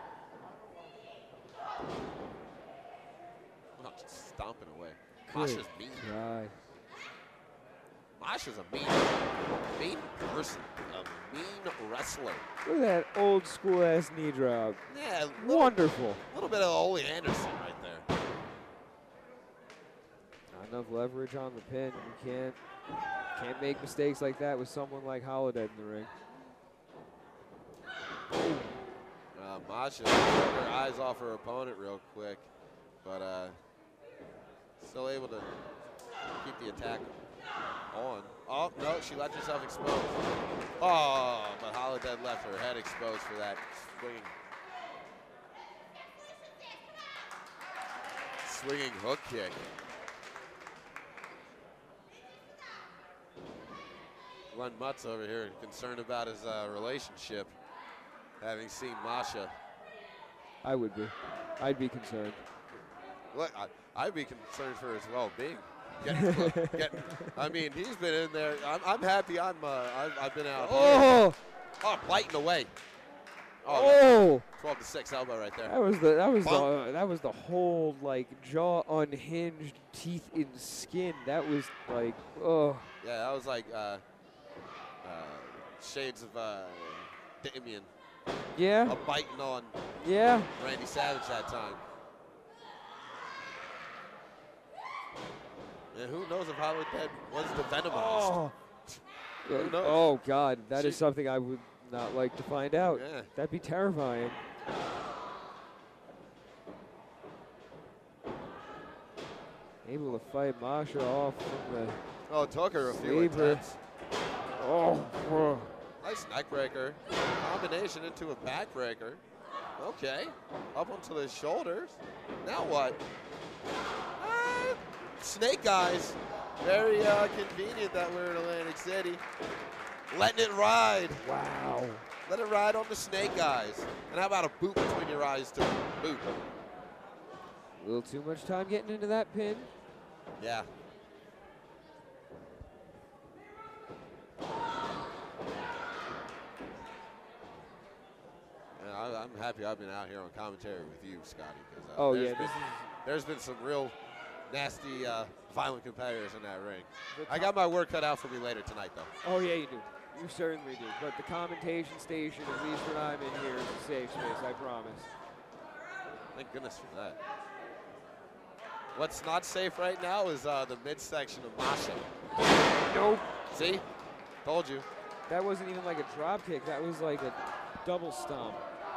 Not just stomping away. Masha's mean. God. Masha's a mean person, a mean wrestler. Look at that old school ass knee drop. Yeah, Wonderful. A little bit of Ole Anderson right there. Not enough leverage on the pin. You can't make mistakes like that with someone like Holidead in the ring. Masha took her eyes off her opponent real quick, but still able to keep the attack on. Oh, no, she let herself expose. Oh, but Holidead left her head exposed for that swinging hook kick. Glenn Mutz over here concerned about his relationship, having seen Masha. I would be. I'd be concerned. Look, I'd be concerned for his well-being. I mean, he's been in there. I'm happy. I've been out here. Oh, biting away. Oh, 12-6 elbow right there. That was the whole like jaw unhinged, teeth in skin. That was like, oh. Yeah, that was like shades of Damien. Yeah. A biting on. Yeah. Randy Savage that time. And who knows if Holidead was the Venomized? Oh. Who knows? Oh God, that is something I would not like to find out. Yeah. That'd be terrifying. Able to fight Masha off from the. Oh, it took her a few Saber. attempts. Oh. Nice neck breaker. Combination into a back breaker. Okay. Up onto the shoulders. Now what? Snake eyes. Very convenient that we're in Atlantic City. Letting it ride. Wow. Let it ride on the snake eyes. And how about a boot between your eyes to boot? A little too much time getting into that pin. Yeah. I'm happy I've been out here on commentary with you, Scotty. There's been some real nasty, violent competitors in that ring. I got my work cut out for me later tonight, though. Oh, yeah, you do. You certainly do. But the commentation station, at least when I'm in here, is a safe space, I promise. Thank goodness for that. What's not safe right now is the midsection of Masha. Nope. See? Told you. That wasn't even like a drop kick. That was like a double stomp.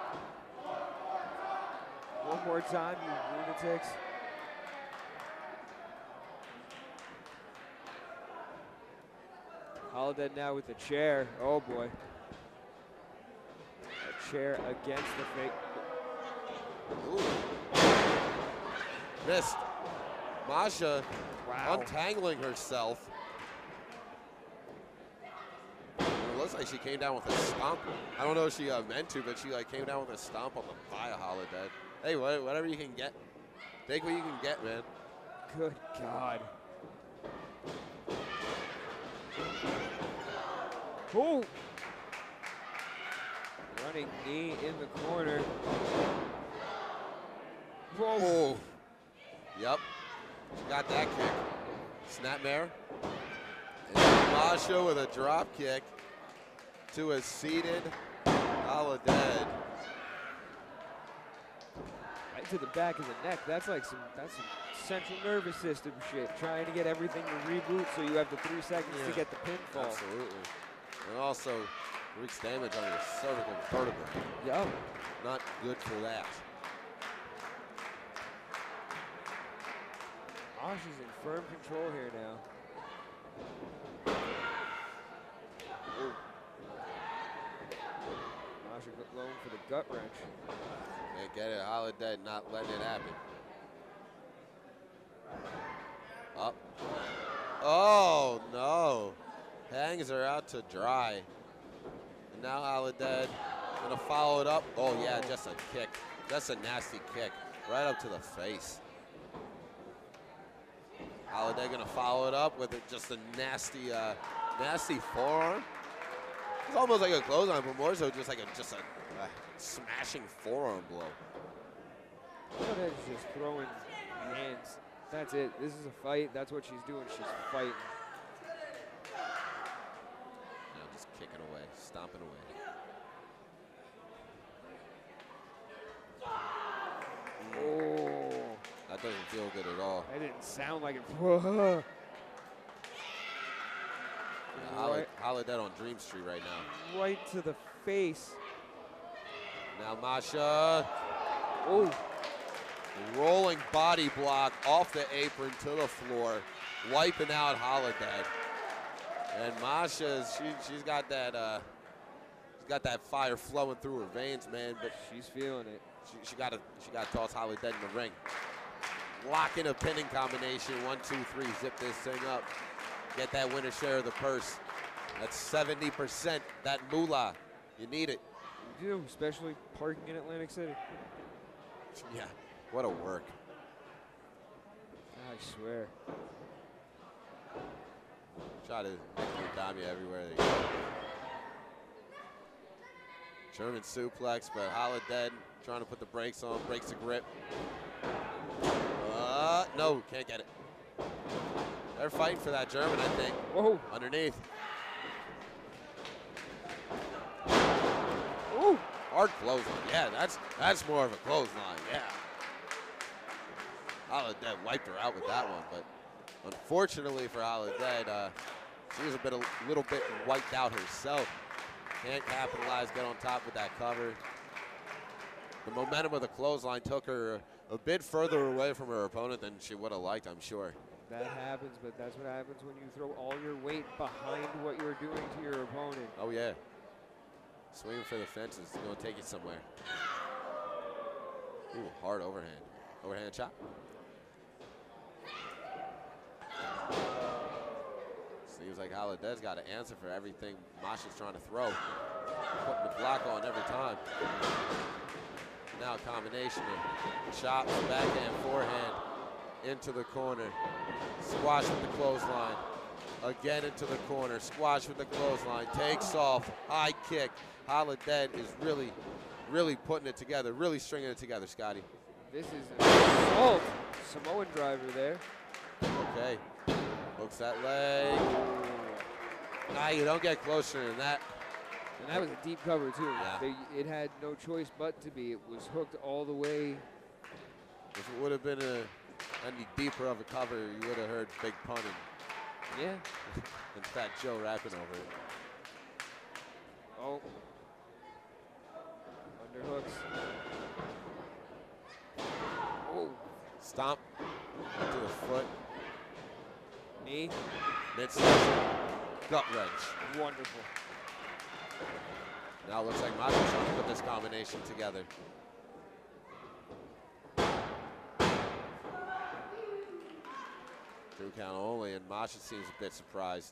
One more time, you lunatics. Holidead now with the chair. Oh boy. A chair against the fake. Ooh. Missed. Masha untangling herself. It looks like she came down with a stomp. I don't know if she meant to, but she came down with a stomp on the thigh of Holidead. Hey, whatever you can get. Take what you can get, man. Good God. Oh! Running knee in the corner. Whoa. Yep. She got that kick. Snapmare. And Masha with a drop kick to a seated Holidead. Right to the back of the neck. That's some central nervous system shit. Trying to get everything to reboot so you have the 3 seconds to get the pinfall. Absolutely. And also wreaks damage on your cervical vertebrae. Yup. Not good for that. Masha's in firm control here now. Ooh. Masha going for the gut wrench. Can't get it. Holidead not letting it happen. Up. Oh, no. Hangs her out to dry. And now Holidead gonna follow it up. Oh, yeah, just a kick. Just a nasty kick. Right up to the face. Holidead gonna follow it up with just a nasty, nasty forearm. It's almost like a clothesline, but more so just like a smashing forearm blow. Holidead's just throwing hands. That's it. This is a fight. That's what she's doing. She's fighting. Now just kicking away, stomping away. Oh. That doesn't feel good at all. That didn't sound like it. Whoa. Yeah, Holidead on Dream Street right now. Right to the face. Now Masha. Oh. Rolling body block off the apron to the floor, wiping out Holidead. And Masha, she's got that fire flowing through her veins, man. But she's feeling it. She got to toss Holidead in the ring. Lock in a pinning combination. 1, 2, 3. Zip this thing up. Get that winner's share of the purse. That's 70%. That moolah. You need it. You do, especially parking in Atlantic City. Yeah. What a work. I swear. Try to dime you everywhere they go. German suplex, but Holidead trying to put the brakes on, breaks the grip. No, can't get it. They're fighting for that German, I think. Whoa. Underneath. Ooh. Hard clothesline. Yeah, that's more of a clothesline. Yeah. Holidead wiped her out with that one, but unfortunately for Holidead, she was a little bit wiped out herself. Can't capitalize, get on top with that cover. The momentum of the clothesline took her a bit further away from her opponent than she would have liked, I'm sure. That happens, but that's what happens when you throw all your weight behind what you're doing to your opponent. Oh, yeah. Swinging for the fences, it's going to take it somewhere. Ooh, hard overhand. Overhand chop. Seems like Holidead's got an answer for everything Masha's trying to throw. Putting the block on every time. Now a combination of chops, backhand, forehand, into the corner. Squash with the clothesline. Again into the corner. Squash with the clothesline. Takes off. High kick. Holidead is really putting it together. Really stringing it together, Scotty. This is an assault. Samoan driver there. Okay. Hooks that leg. Nah, you don't get closer than that. And that was a deep cover, too. Yeah. It had no choice but to be. It was hooked all the way. If it would have been any deeper of a cover, you would have heard big punning. Yeah. In fact, Joe rapping over it. Oh. Underhooks. Oh. Stomp into the foot. Knee. Midsection. Gut wrench. Wonderful. Now it looks like Masha's trying to put this combination together. 2 count only, and Masha seems a bit surprised.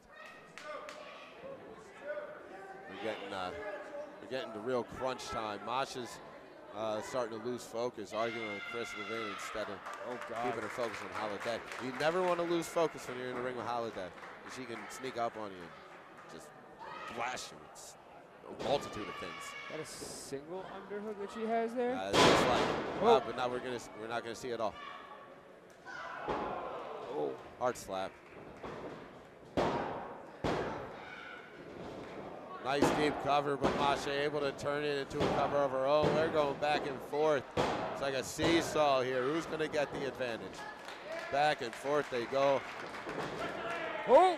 We're getting to real crunch time. Masha's starting to lose focus, arguing with Chris Levine instead of keeping her focus on Holidead. You never want to lose focus when you're in the ring with Holidead. She can sneak up on you and just blast you. It's a multitude of things. That a single underhook that she has there? It's like, but now we're not gonna see it all. Oh. Hard slap. Nice deep cover, but Masha able to turn it into a cover of her own. They're going back and forth. It's like a seesaw here. Who's going to get the advantage? Back and forth they go. Oh!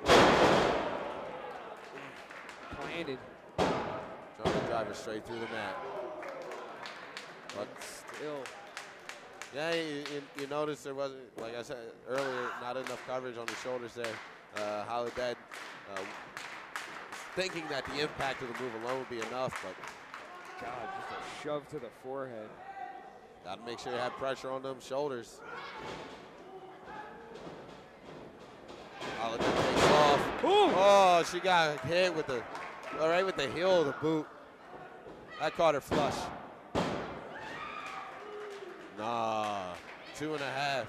Planted. Jumping driver straight through the mat. But still. Yeah, you notice there wasn't, like I said earlier, not enough coverage on the shoulders there. Holidead thinking that the impact of the move alone would be enough, but God, just a shove to the forehead. Got to make sure you have pressure on them shoulders. Holidead takes off. Ooh. Oh, she got hit with the, right with the heel of the boot. That caught her flush. Nah, 2.5.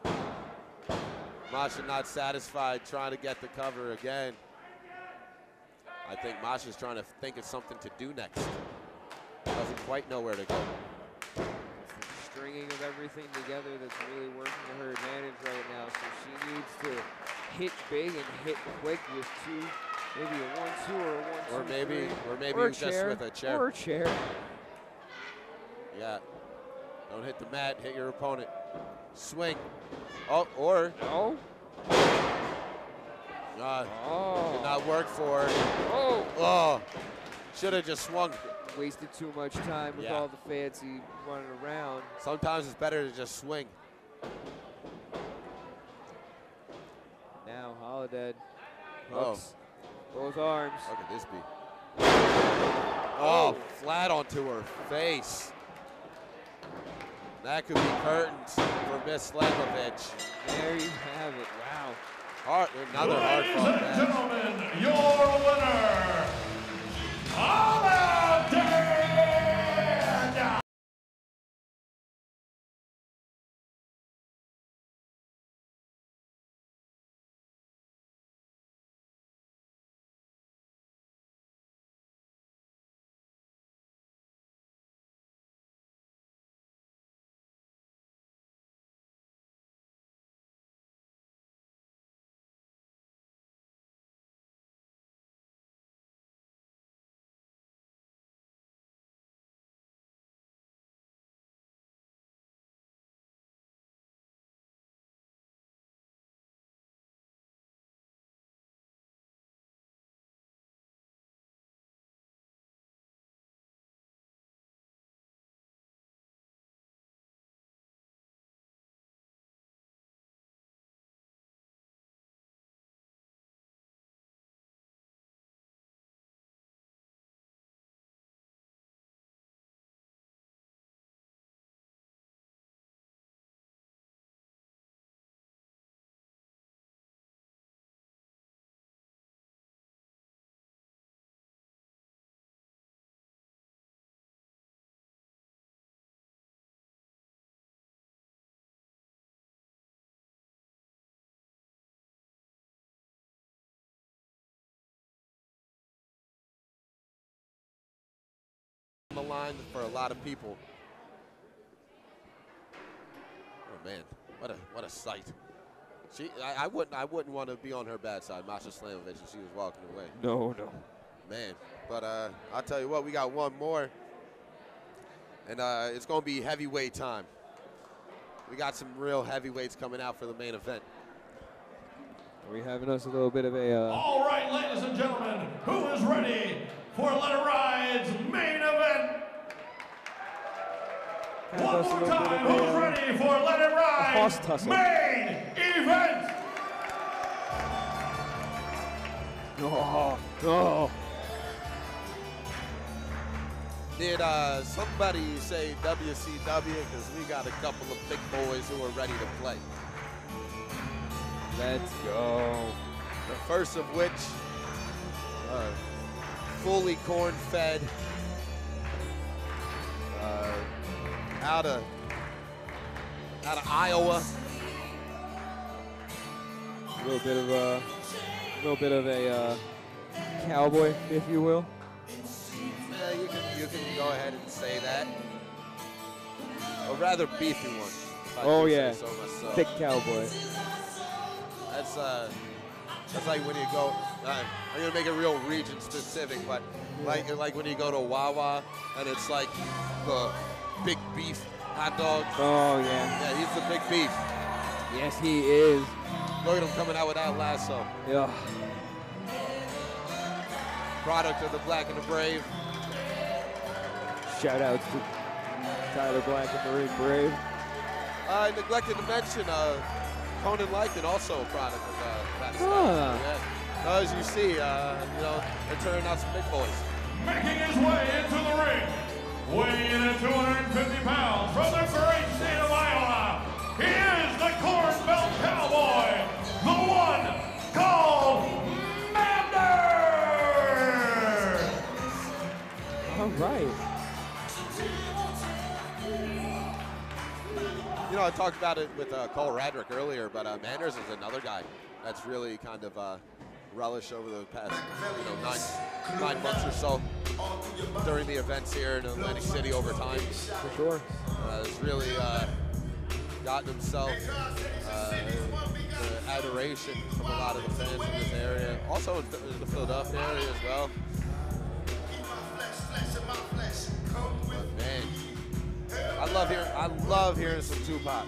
Masha not satisfied, trying to get the cover again. I think Masha's trying to think of something to do next. Doesn't quite know where to go. It's the stringing of everything together that's really working to her advantage right now. So she needs to hit big and hit quick with maybe a 1-2 or a 1-2. Or maybe just with a chair. Or a chair. Yeah. Don't hit the mat, hit your opponent. Swing. Oh, or. No. Did not work for her. Oh. Oh. Should have just swung. wasted too much time with Yeah. all the fancy running around. Sometimes it's better to just swing. Now Holidead Oh. hooks both arms. Look at this beat. Oh, flat onto her face. That could be curtains for Miss Slamovich. There you have it. Wow. Another hard Ladies fought and match. gentlemen, your winner, Holidead! The line for a lot of people. Oh man, what a sight. I wouldn't want to be on her bad side, Masha Slamovich, as she was walking away. No. Man, but I'll tell you what, we got one more, and it's gonna be heavyweight time. We got some real heavyweights coming out for the main event. Are we having us a little bit of a... All right, ladies and gentlemen, who is ready for Let It Ride's main event? One more time, who's ready for Let It horse Ride's tussle. main event? Oh. Did somebody say WCW? Because we got a couple of big boys who are ready to play. Let's go. The first of which, fully corn-fed, out of Iowa. A little bit of a cowboy, if you will. Yeah, you can go ahead and say that. A rather beefy one. If I Oh do say yeah, so myself. thick cowboy. That's like when you go. I'm gonna make it real region specific, but like when you go to Wawa and it's like the big beef hot dog. Oh yeah. Yeah, he's the big beef. Yes, he is. Look at him coming out with that lasso. Yeah. Product of the Black and the Brave. Shout outs to Tyler Black and Marine Brave. I neglected to mention Conan Lycan, also a product of that stuff. Yeah. As you see, they're turning out some big boys. Making his way into the ring, weighing in at 250 pounds from the great state of Iowa, he is the Corn Belt Cowboy, the one called Manders! All right. You know, I talked about it with Cole Radrick earlier, but Manders is another guy that's really kind of relished over the past 9 months or so during the events here in Atlantic City over time. For sure. Has really gotten himself the adoration from a lot of the fans in this area. Also in the Philadelphia area as well. But man, I love hearing some Tupac.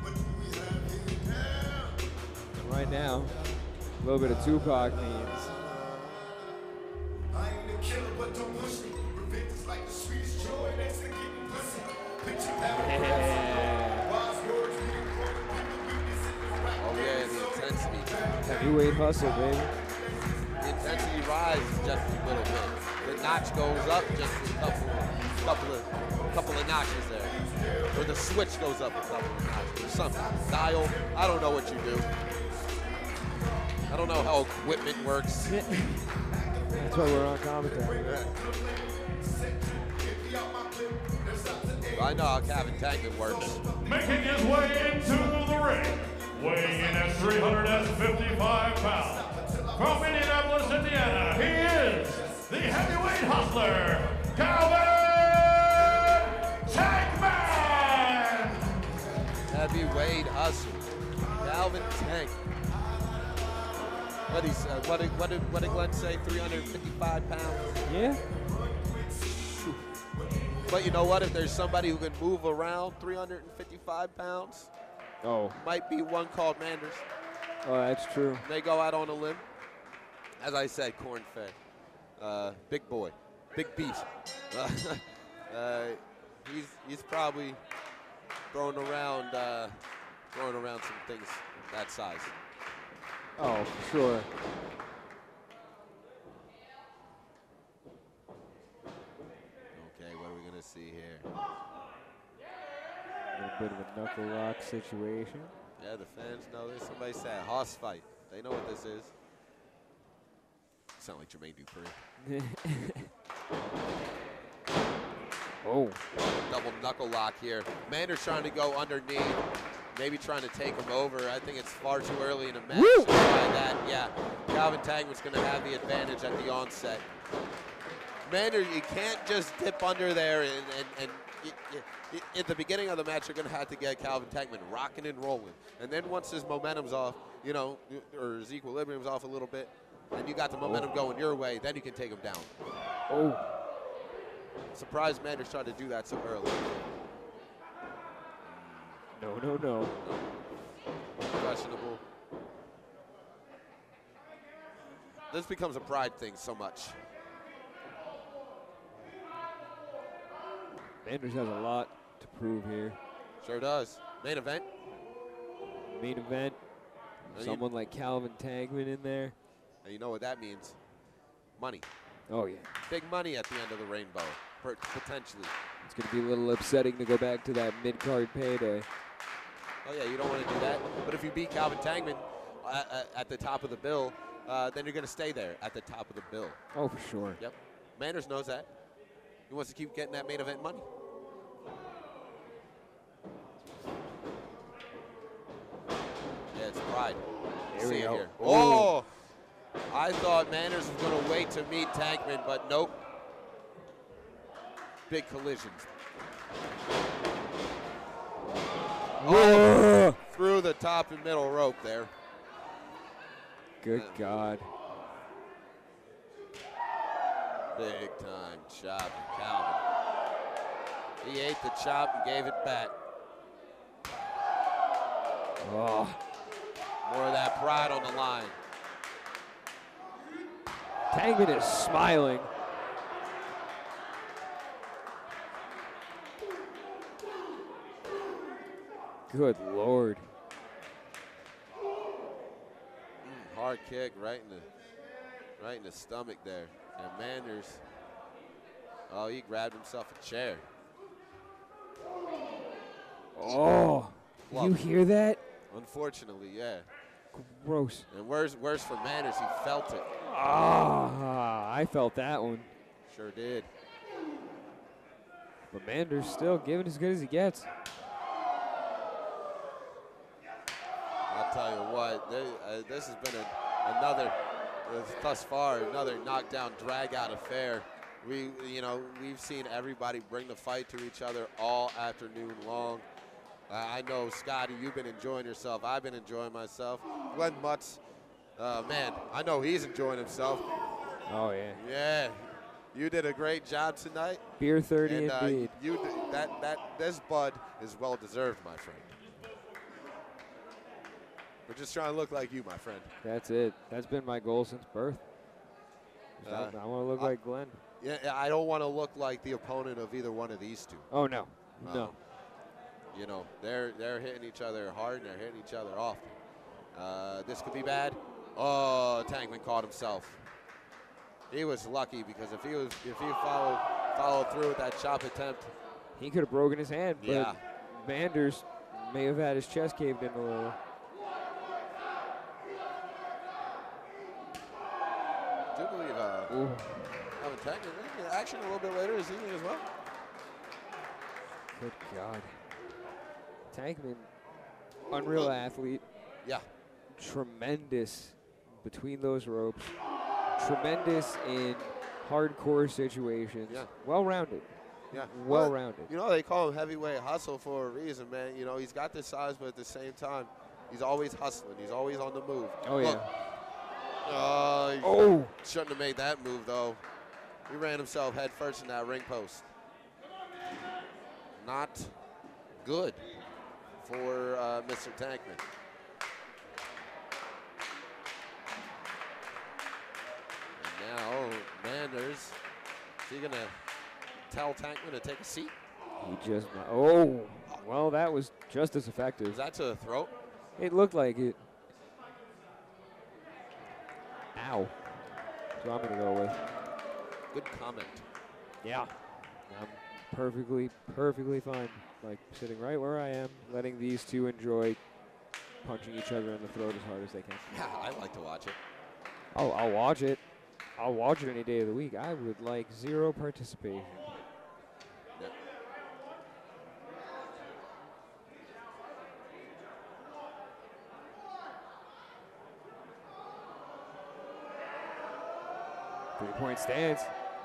Right now, a little bit of Tupac means. Oh yeah, the intensity. Heavyweight hustle, baby. The intensity rises just a little bit. The notch goes up just a couple of notches there. Or the switch goes up a couple of notches or something. Dial, I don't know what you do. I don't know how equipment works. That's why we're on commentary. I know how Tankman works. Making his way into the ring, weighing in at 355 pounds. From Indianapolis, Indiana, he is the heavyweight hustler, Calvin Tankman! Heavyweight hustle, Calvin Tankman. What did Glenn say? 355 pounds? Yeah. But you know what? If there's somebody who can move around 355 pounds, might be one called Manders. Oh, that's true. They go out on a limb. As I said, Corn Faye, big boy, big beast. He's probably throwing around some things that size. Oh, for sure. Okay, what are we gonna see here? A little bit of a knuckle lock situation. Yeah, the fans know this. Somebody said hoss fight. They know what this is. Sound like Jermaine Dupri. Oh. Double knuckle lock here. Manders trying to go underneath, maybe trying to take him over. I think it's far too early in the match to try that. Yeah, Calvin Tankman's going to have the advantage at the onset. Manders, you can't just dip under there and at the beginning of the match, you're going to have to get Calvin Tankman rocking and rolling. And then once his momentum's off, you know, or his equilibrium's off a little bit, and you got the momentum going your way, then you can take him down. Oh. Surprised Manders tried to do that so early. No. Questionable. This becomes a pride thing so much. Manders has a lot to prove here. Sure does. Main event. Main event. Someone like Calvin Tankman in there. And you know what that means. Money. Oh, yeah. Big money at the end of the rainbow, potentially. It's going to be a little upsetting to go back to that mid-card payday. Oh, yeah, you don't want to do that. But if you beat Calvin Tankman at the top of the bill, then you're going to stay there at the top of the bill. Oh, for sure. Yep. Manders knows that. He wants to keep getting that main event money. Yeah, it's pride. Here we go. Here. Oh! I thought Manders was going to wait to meet Tankman, but nope. Big collisions. Oh, through the top and middle rope there. Good God. Big time chop from Calvin. He ate the chop and gave it back. Oh. More of that pride on the line. Tankman is smiling. Good Lord. Hard kick right in the stomach there. And Manders, oh, he grabbed himself a chair. Oh, you hear that? Unfortunately, yeah. Gross. And worse for Manders, he felt it. Ah, I felt that one. Sure did. But Manders still giving as good as he gets. I'll tell you what, this has been thus far, another knockdown, drag-out affair. We've seen everybody bring the fight to each other all afternoon long. I know, Scotty, you've been enjoying yourself. I've been enjoying myself. Glenn Mutz, man, I know he's enjoying himself. Oh, yeah. Yeah, you did a great job tonight. Beer 30 indeed. This bud is well-deserved, my friend. We're just trying to look like you, my friend. That's it. That's been my goal since birth. I want to look like Glenn. Yeah, I don't want to look like the opponent of either one of these two. Oh, no. No. You know, they're hitting each other hard and they're hitting each other often. This could be bad. Oh, Tankman caught himself. He was lucky because if he followed through with that chop attempt, he could have broken his hand. Yeah. But Manders may have had his chest caved in a little. I do believe Tankman in action a little bit later this evening as well. Good God. Tankman, unreal athlete. Yeah. Tremendous between those ropes. Tremendous in hardcore situations. Yeah. Well-rounded. Yeah. Well-rounded. You know, they call him heavyweight hustle for a reason, man. You know, he's got the size, but at the same time, he's always hustling. He's always on the move. Oh, Look. Oh. Shouldn't have made that move, though. He ran himself head first in that ring post. Not good for Mr. Tankman. And now, Manders, is he going to tell Tankman to take a seat? He just, oh, well, that was just as effective. Is that to the throat? It looked like it. Ow. That's what I'm going to go with. Good comment. Yeah. I'm perfectly fine. Like sitting right where I am, letting these two enjoy punching each other in the throat as hard as they can. Yeah, I like to watch it. Oh, I'll watch it. I'll watch it any day of the week. I would like zero participation. Yeah. 3-point stance.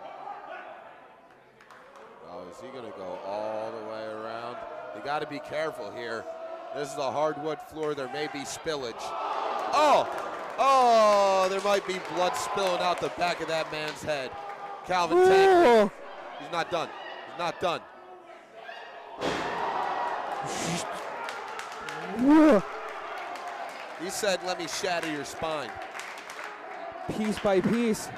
Oh, is he going to go all the way around? You got to be careful here. This is a hardwood floor. There may be spillage. Oh, there might be blood spilling out the back of that man's head. Calvin Tankman. He's not done. He's not done. He said, let me shatter your spine. Piece by piece.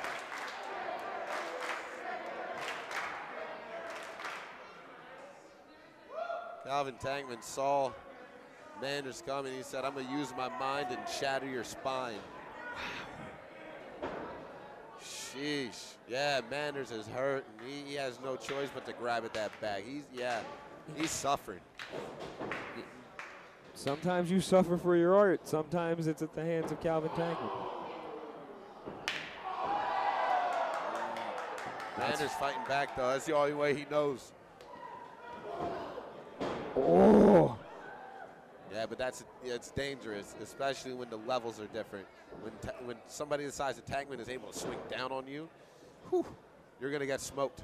Calvin Tankman saw Manders coming. He said, I'm going to use my mind and shatter your spine. Wow. Sheesh. Yeah, Manders is hurt, and he has no choice but to grab at that bag. He's suffering. Sometimes you suffer for your art. Sometimes it's at the hands of Calvin Tankman. Manders fighting back, though. That's the only way he knows. Oh. Yeah, but it's dangerous, especially when the levels are different. When somebody the size of Tankman is able to swing down on you, whew, you're going to get smoked.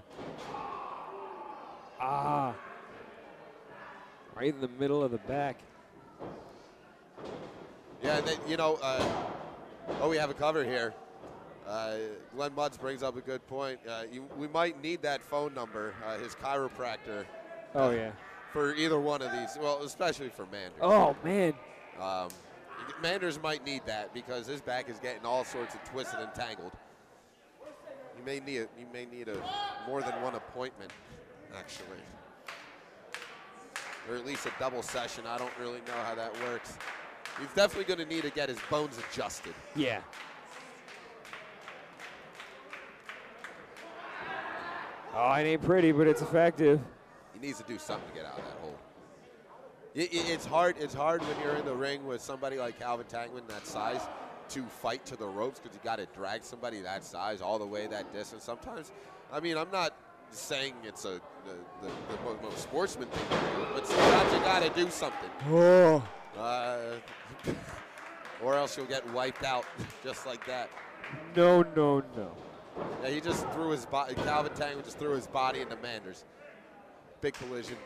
Ah. Right in the middle of the back. Yeah, we have a cover here. Glenn Mudds brings up a good point. We might need that phone number, his chiropractor. Oh, yeah. For either one of these, well, especially for Manders. Oh, man. Manders might need that because his back is getting all sorts of twisted and tangled. You may need more than one appointment, actually. Or at least a double session. I don't really know how that works. He's definitely going to need to get his bones adjusted. Yeah. Oh, it ain't pretty, but it's effective. He needs to do something to get out of that hole. It's hard when you're in the ring with somebody like Calvin Tankman that size to fight to the ropes because you got to drag somebody that size all the way that distance. Sometimes, I mean, I'm not saying it's the most sportsman thing to do, but sometimes you got to do something. Oh. Or else you'll get wiped out just like that. No. Yeah, he just threw his body. Calvin Tankman just threw his body into Manders. Big collision.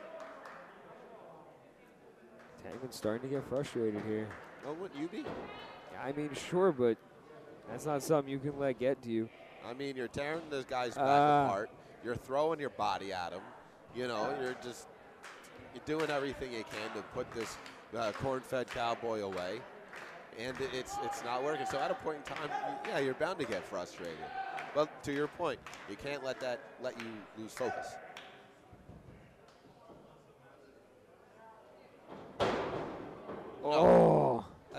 Tankman's starting to get frustrated here. Oh, wouldn't you be? I mean, sure, but that's not something you can let get to you. I mean, you're tearing this guy's back apart. You're throwing your body at him. You know, you're doing everything you can to put this corn-fed cowboy away, and it's not working. So at a point in time, yeah, you're bound to get frustrated. But to your point, you can't let you lose focus.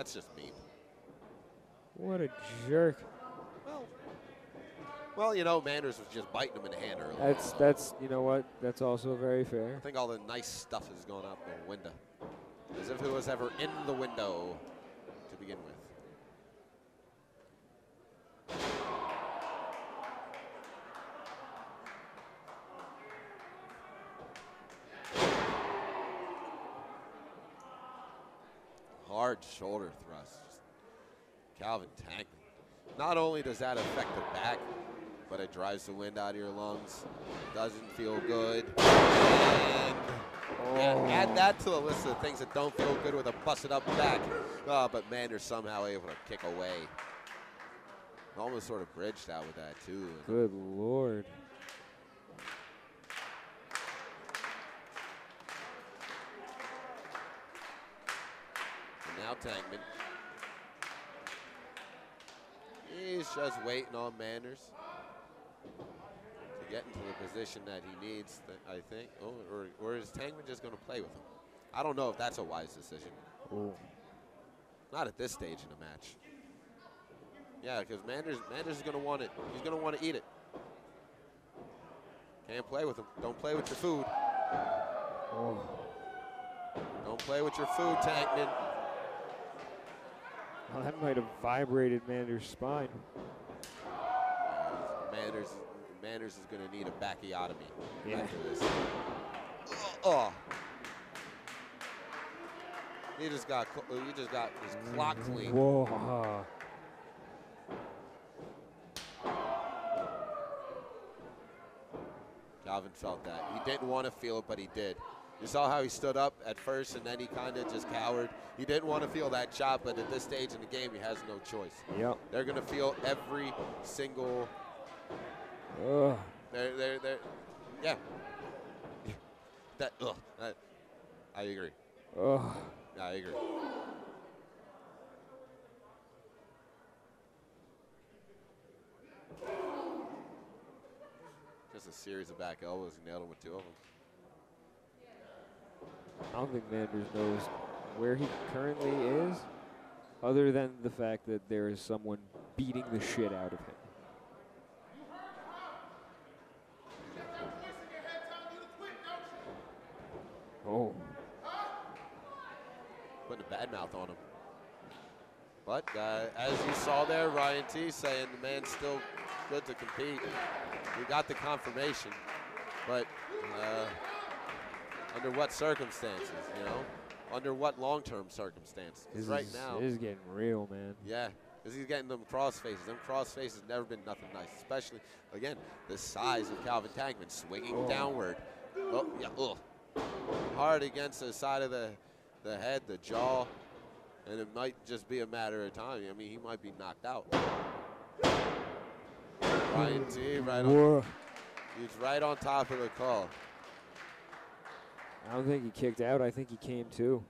That's just mean. What a jerk. Well, you know, Manders was just biting him in the hand earlier. That's you know what? That's also very fair. I think all the nice stuff is going out the window. As if it was ever in the window to begin with. Hard shoulder thrust. Calvin Tankman. Not only does that affect the back, but it drives the wind out of your lungs. Doesn't feel good. And yeah, add that to the list of things that don't feel good with a busted up back. But Manders somehow able to kick away. Almost sort of bridged out with that too. Good Lord. And now Tankman. He's just waiting on Manders to get into the position that he needs, I think. Oh, or is Tankman just going to play with him? I don't know if that's a wise decision. Ooh. Not at this stage in the match. Yeah, because Manders is going to want it. He's going to want to eat it. Can't play with him. Don't play with your food. Oh. Don't play with your food, Tankman. Well, that might have vibrated Manders' spine. Manders is going to need a backiotomy Yeah. after this. Oh. He just got his clock clean. Whoa. Calvin felt that. He didn't want to feel it, but he did. You saw how he stood up at first, and then he kind of just cowered. He didn't want to feel that chop, but at this stage in the game, he has no choice. Yep. They're going to feel every single. Ugh. Yeah. I agree. Ugh. I agree. Just a series of back elbows. He nailed him with two of them. I don't think Manders knows where he currently is, other than the fact that there is someone beating the shit out of him. Oh. Putting a bad mouth on him. But as you saw there, Ryan T saying the man's still good to compete. We got the confirmation, but under what circumstances, you know? Under what long-term circumstances? Right now. This is getting real, man. Yeah, because he's getting them cross faces. Them cross faces never been nothing nice, especially, again, the size of Calvin Tankman swinging downward. Oh, yeah, hard against the side of the head, the jaw, and it might just be a matter of time. I mean, he might be knocked out. Ryan T, he's right on top of the call. I don't think he kicked out. I think he came to.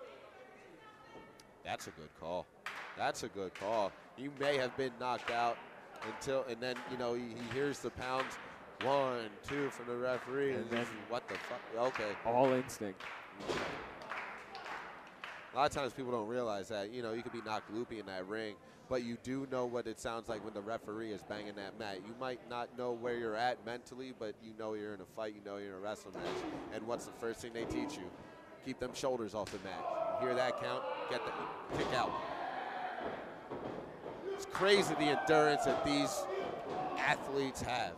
That's a good call. That's a good call. He may have been knocked out and then, you know, he hears the pounds. 1, 2 from the referee. And then what the fuck? Okay. All instinct. A lot of times people don't realize that, you know, you could be knocked loopy in that ring, but you do know what it sounds like when the referee is banging that mat. You might not know where you're at mentally, but you know you're in a fight, you know you're in a wrestling match. And what's the first thing they teach you? Keep them shoulders off the mat. You hear that count? Get the kick out. It's crazy the endurance that these athletes have.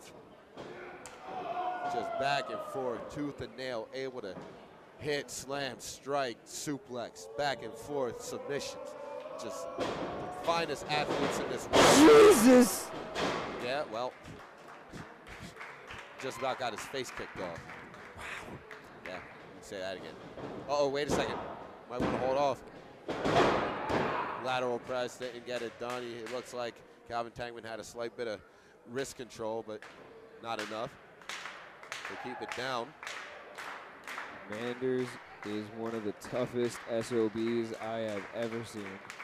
Just back and forth, tooth and nail, able to hit, slam, strike, suplex, back and forth, submissions. Just the finest athletes in this world. Jesus! Yeah, well, just about got his face kicked off. Wow. Yeah, you can say that again. Uh-oh, wait a second. Might want to hold off. Lateral press, didn't get it done. It looks like Calvin Tankman had a slight bit of wrist control, but not enough to keep it down. Manders is one of the toughest SOBs I have ever seen.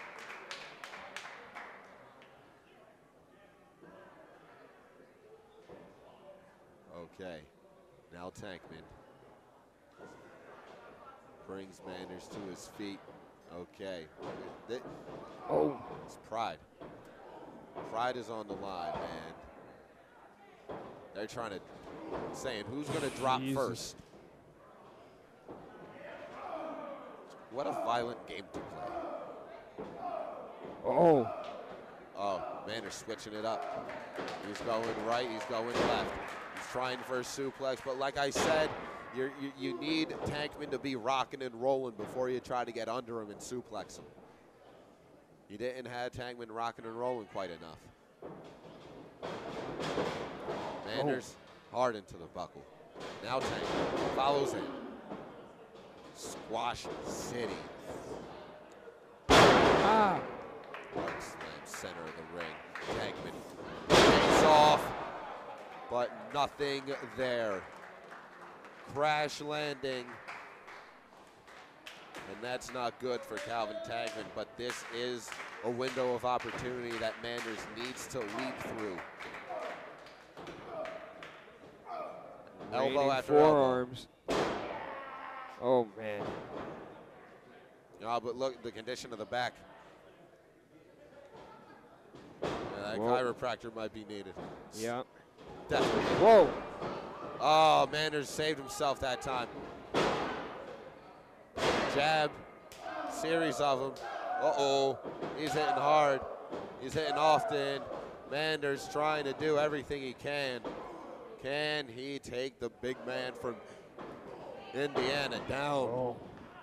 Okay, now Tankman brings Manders to his feet. Okay. Oh. It's pride. Pride is on the line, and they're trying to saying who's going to drop first. What a violent game to play. Oh. Oh, Manders switching it up. He's going right, he's going left. He's trying for a suplex, but like I said, you need Tankman to be rocking and rolling before you try to get under him and suplex him. You didn't have Tankman rocking and rolling quite enough. Manders hard into the buckle. Now Tankman follows in. Squash City. Ah. Hard slam, center of the ring. Tankman takes off, but nothing there. Crash landing. And that's not good for Calvin Tankman, but this is a window of opportunity that Manders needs to leap through. Elbow after forearms. Oh, man. No, but look, the condition of the back. Yeah, that chiropractor might be needed. Yeah. Definitely. Whoa. Oh, Manders saved himself that time. Jab, series of them. Uh-oh, he's hitting hard. He's hitting often. Manders trying to do everything he can. Can he take the big man from Indiana down? Oh.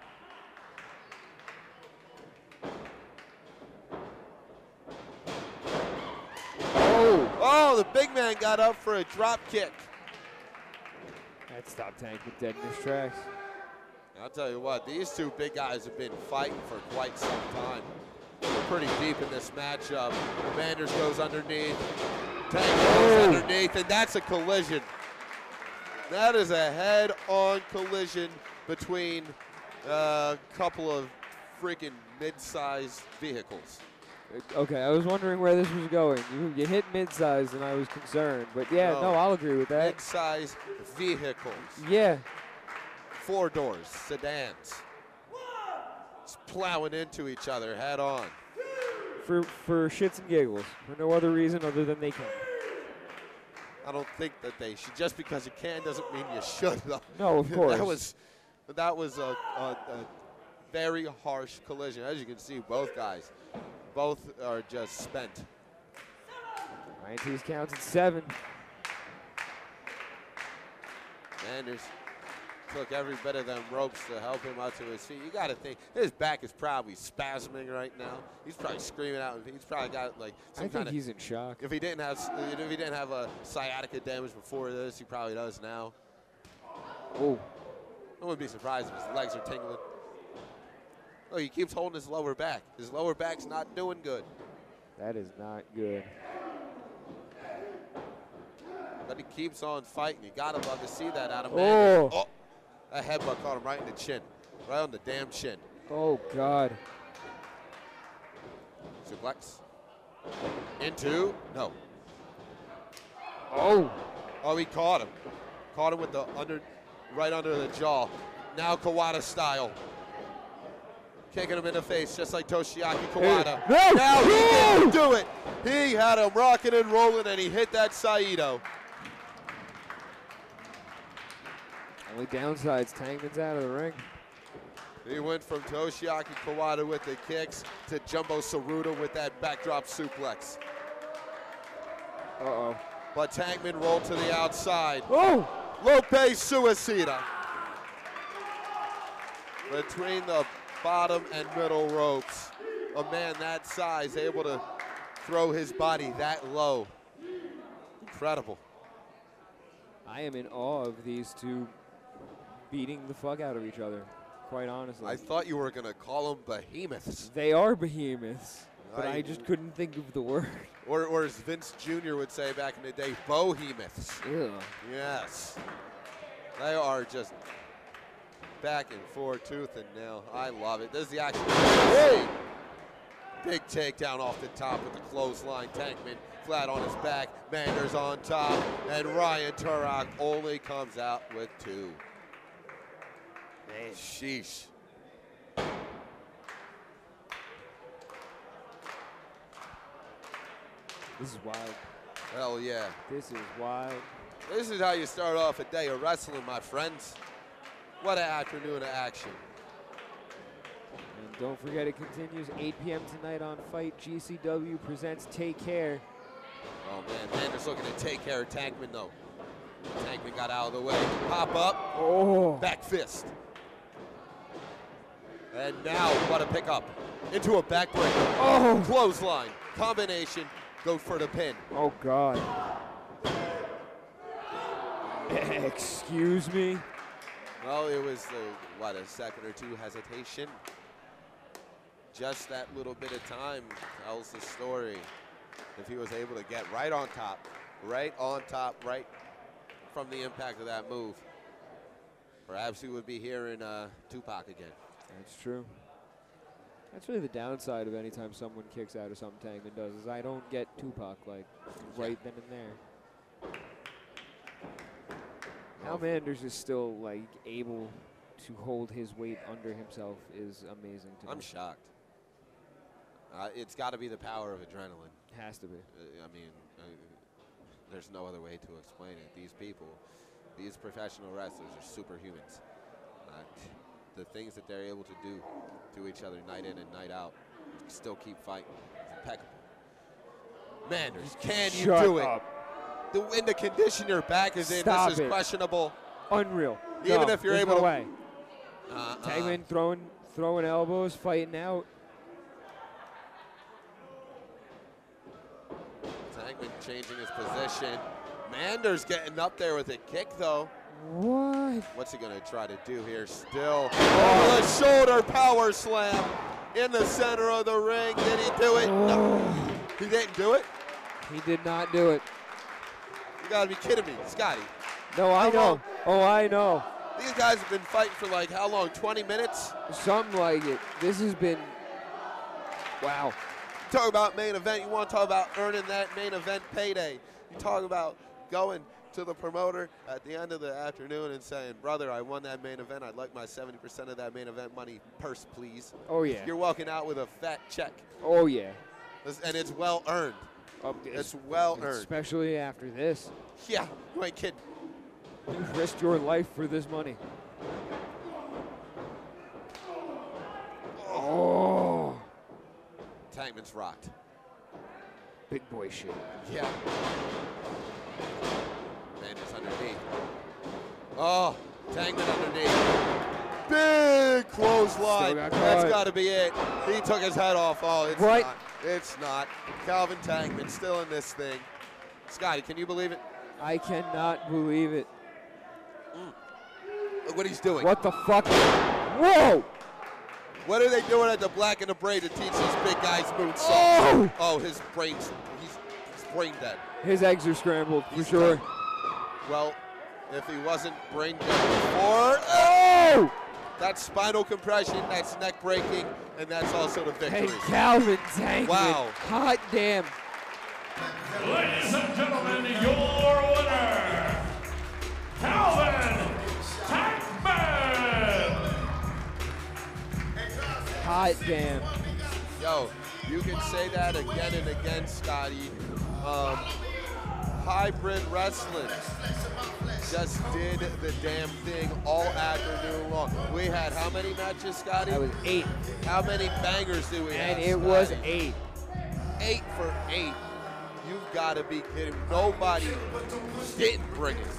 Oh, the big man got up for a drop kick. That stopped Tankman dead in his tracks. I'll tell you what, these two big guys have been fighting for quite some time. They're pretty deep in this matchup. Manders goes underneath. Tankman goes underneath, and that's a collision. That is a head-on collision between a couple of freaking mid-sized vehicles. Okay, I was wondering where this was going. You hit mid-size, and I was concerned. But yeah, no, I'll agree with that. Mid-sized vehicles. Yeah. 4 doors, sedans. Just plowing into each other head-on. For shits and giggles. For no other reason other than they can. I don't think that they should. Just because you can doesn't mean you should. No, of course. that was a very harsh collision. As you can see, both guys, both are just spent. INT's counts at 7. Manders took every bit of them ropes to help him out to his feet. You got to think his back is probably spasming right now. He's probably screaming out. He's probably got like some kind of. I think he's in shock. If he didn't have a sciatica damage before this, he probably does now. Oh. I wouldn't be surprised if his legs are tingling. Oh, he keeps holding his lower back. His lower back's not doing good. That is not good. But he keeps on fighting. You gotta love to see that out of Manders. Oh. That headbutt caught him right in the chin. Right on the damn chin. Oh, God. Suplex. Into. No. Oh. Oh, he caught him. Caught him with the right under the jaw. Now Kawada style. Kicking him in the face just like Toshiaki Kawada. No. Now he can do it. He had him rocking and rolling and he hit that Saito. Only downside's Tankman's out of the ring. He went from Toshiaki Kawada with the kicks to Jumbo Tsuruta with that backdrop suplex. Uh-oh. But Tankman rolled to the outside. Oh! Lope Suicida. Between the bottom and middle ropes. A man that size able to throw his body that low. Incredible. I am in awe of these two beating the fuck out of each other, quite honestly. I thought you were going to call them behemoths. They are behemoths, but I just couldn't think of the word. Or as Vince Jr. would say back in the day, bohemoths. Ew. Yes. They are just back and forth, tooth and nail. I love it. This is the action. Hey! Big takedown off the top with the clothesline. Tankman flat on his back. Manders on top. And Ryan Turok only comes out with 2. Man. Sheesh. This is wild. Hell yeah. This is wild. This is how you start off a day of wrestling, my friends. What an afternoon of action. And don't forget, it continues 8 p.m. tonight on Fight. GCW presents Take Care. Oh, man. Manders looking to take care of Tankman, though. Tankman got out of the way. Pop up. Oh. Back fist. And now, what a pickup. Into a backbreaker. Oh. Clothesline. Combination. Go for the pin. Oh, God. Excuse me? Well, it was, a second or two hesitation. Just that little bit of time tells the story. If he was able to get right on top, right from the impact of that move, perhaps we would be hearing Tupac again. That's true. That's really the downside of any time someone kicks out or something Tankman does, is I don't get Tupac, like, right then and there. How Manders is still, like, able to hold his weight under himself is amazing to me. I'm shocked. It's got to be the power of adrenaline. Has to be. I mean, there's no other way to explain it. These people, these professional wrestlers are superhumans. The things that they're able to do to each other night in and night out, still keep fighting. It's impeccable. Manders, can you do it? The wind to condition your back is in. This is questionable. Unreal. Even if you're able no to. Way. Tankman throwing elbows, fighting out. Tankman changing his position. Manders getting up there with a kick, though. What? What's he going to try to do here? Still. Oh, the shoulder power slam in the center of the ring. Did he do it? No. He didn't do it? He did not do it. You got to be kidding me, Scotty. No, I know. Oh, I know. These guys have been fighting for like how long? 20 minutes? Something like it. This has been, wow. Talk about main event. You want to talk about earning that main event payday. You talk about going to the promoter at the end of the afternoon and saying, brother, I won that main event. I'd like my 70% of that main event money purse, please. Oh, yeah. You're walking out with a fat check. Oh, yeah. And it's well earned. It's well earned. Especially after this. Yeah, you ain't kidding. You've risked your life for this money. Oh. Tankman's rocked. Big boy shit. Yeah. Manders underneath. Oh, Tankman underneath. Big clothesline. That's got to be it. He took his head off. Oh, it's not. It's not. Calvin Tankman still in this thing. Scotty, can you believe it? I cannot believe it. Look what he's doing. What the fuck? Whoa! What are they doing at the Black and the Braid to teach these big guys moonsaults? Oh! Oh, his brains, he's brain dead. His eggs are scrambled, for sure. Dead. Well, if he wasn't brain dead before, oh! That's spinal compression, that's neck breaking, and that's also the victory. Hey, Calvin Tankman. Wow. Hot damn. Ladies and gentlemen, your winner, Calvin Tankman. Hot damn. Yo, you can say that again and again, Scotty. Hybrid wrestling just did the damn thing all afternoon long. We had how many matches, Scotty? That was 8. How many bangers did we have, And it Scotty? was 8. 8 for 8. You've got to be kidding. Nobody didn't bring it.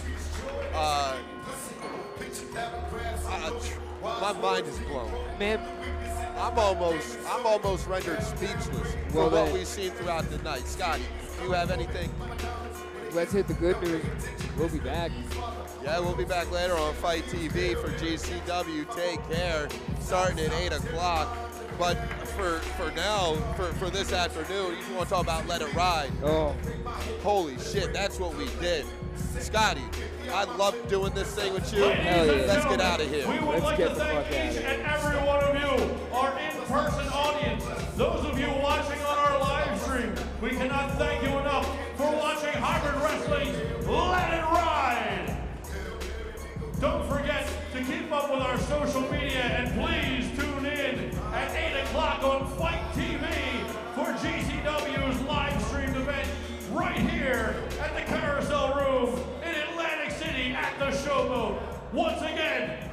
My mind is blown. Man, I'm almost rendered speechless for what we've seen throughout the night. Scotty, do you have anything? Let's hit the good news. We'll be back. Yeah, we'll be back later on Fight TV for GCW. Take care. Starting at 8 o'clock. But for now, for this afternoon, you want to talk about Let It Ride. Oh. Holy shit, that's what we did. Scotty, I love doing this thing with you. Let's get out of here. We would like to thank each and every one of you, our in-person audience, those of you watching on our live stream. We cannot thank you enough for watching Hybrid Wrestling Let It Ride. Don't forget to keep up with our social media, and please tune in at 8 o'clock on Fight TV for GCW's live streamed event. the Showboat, once again,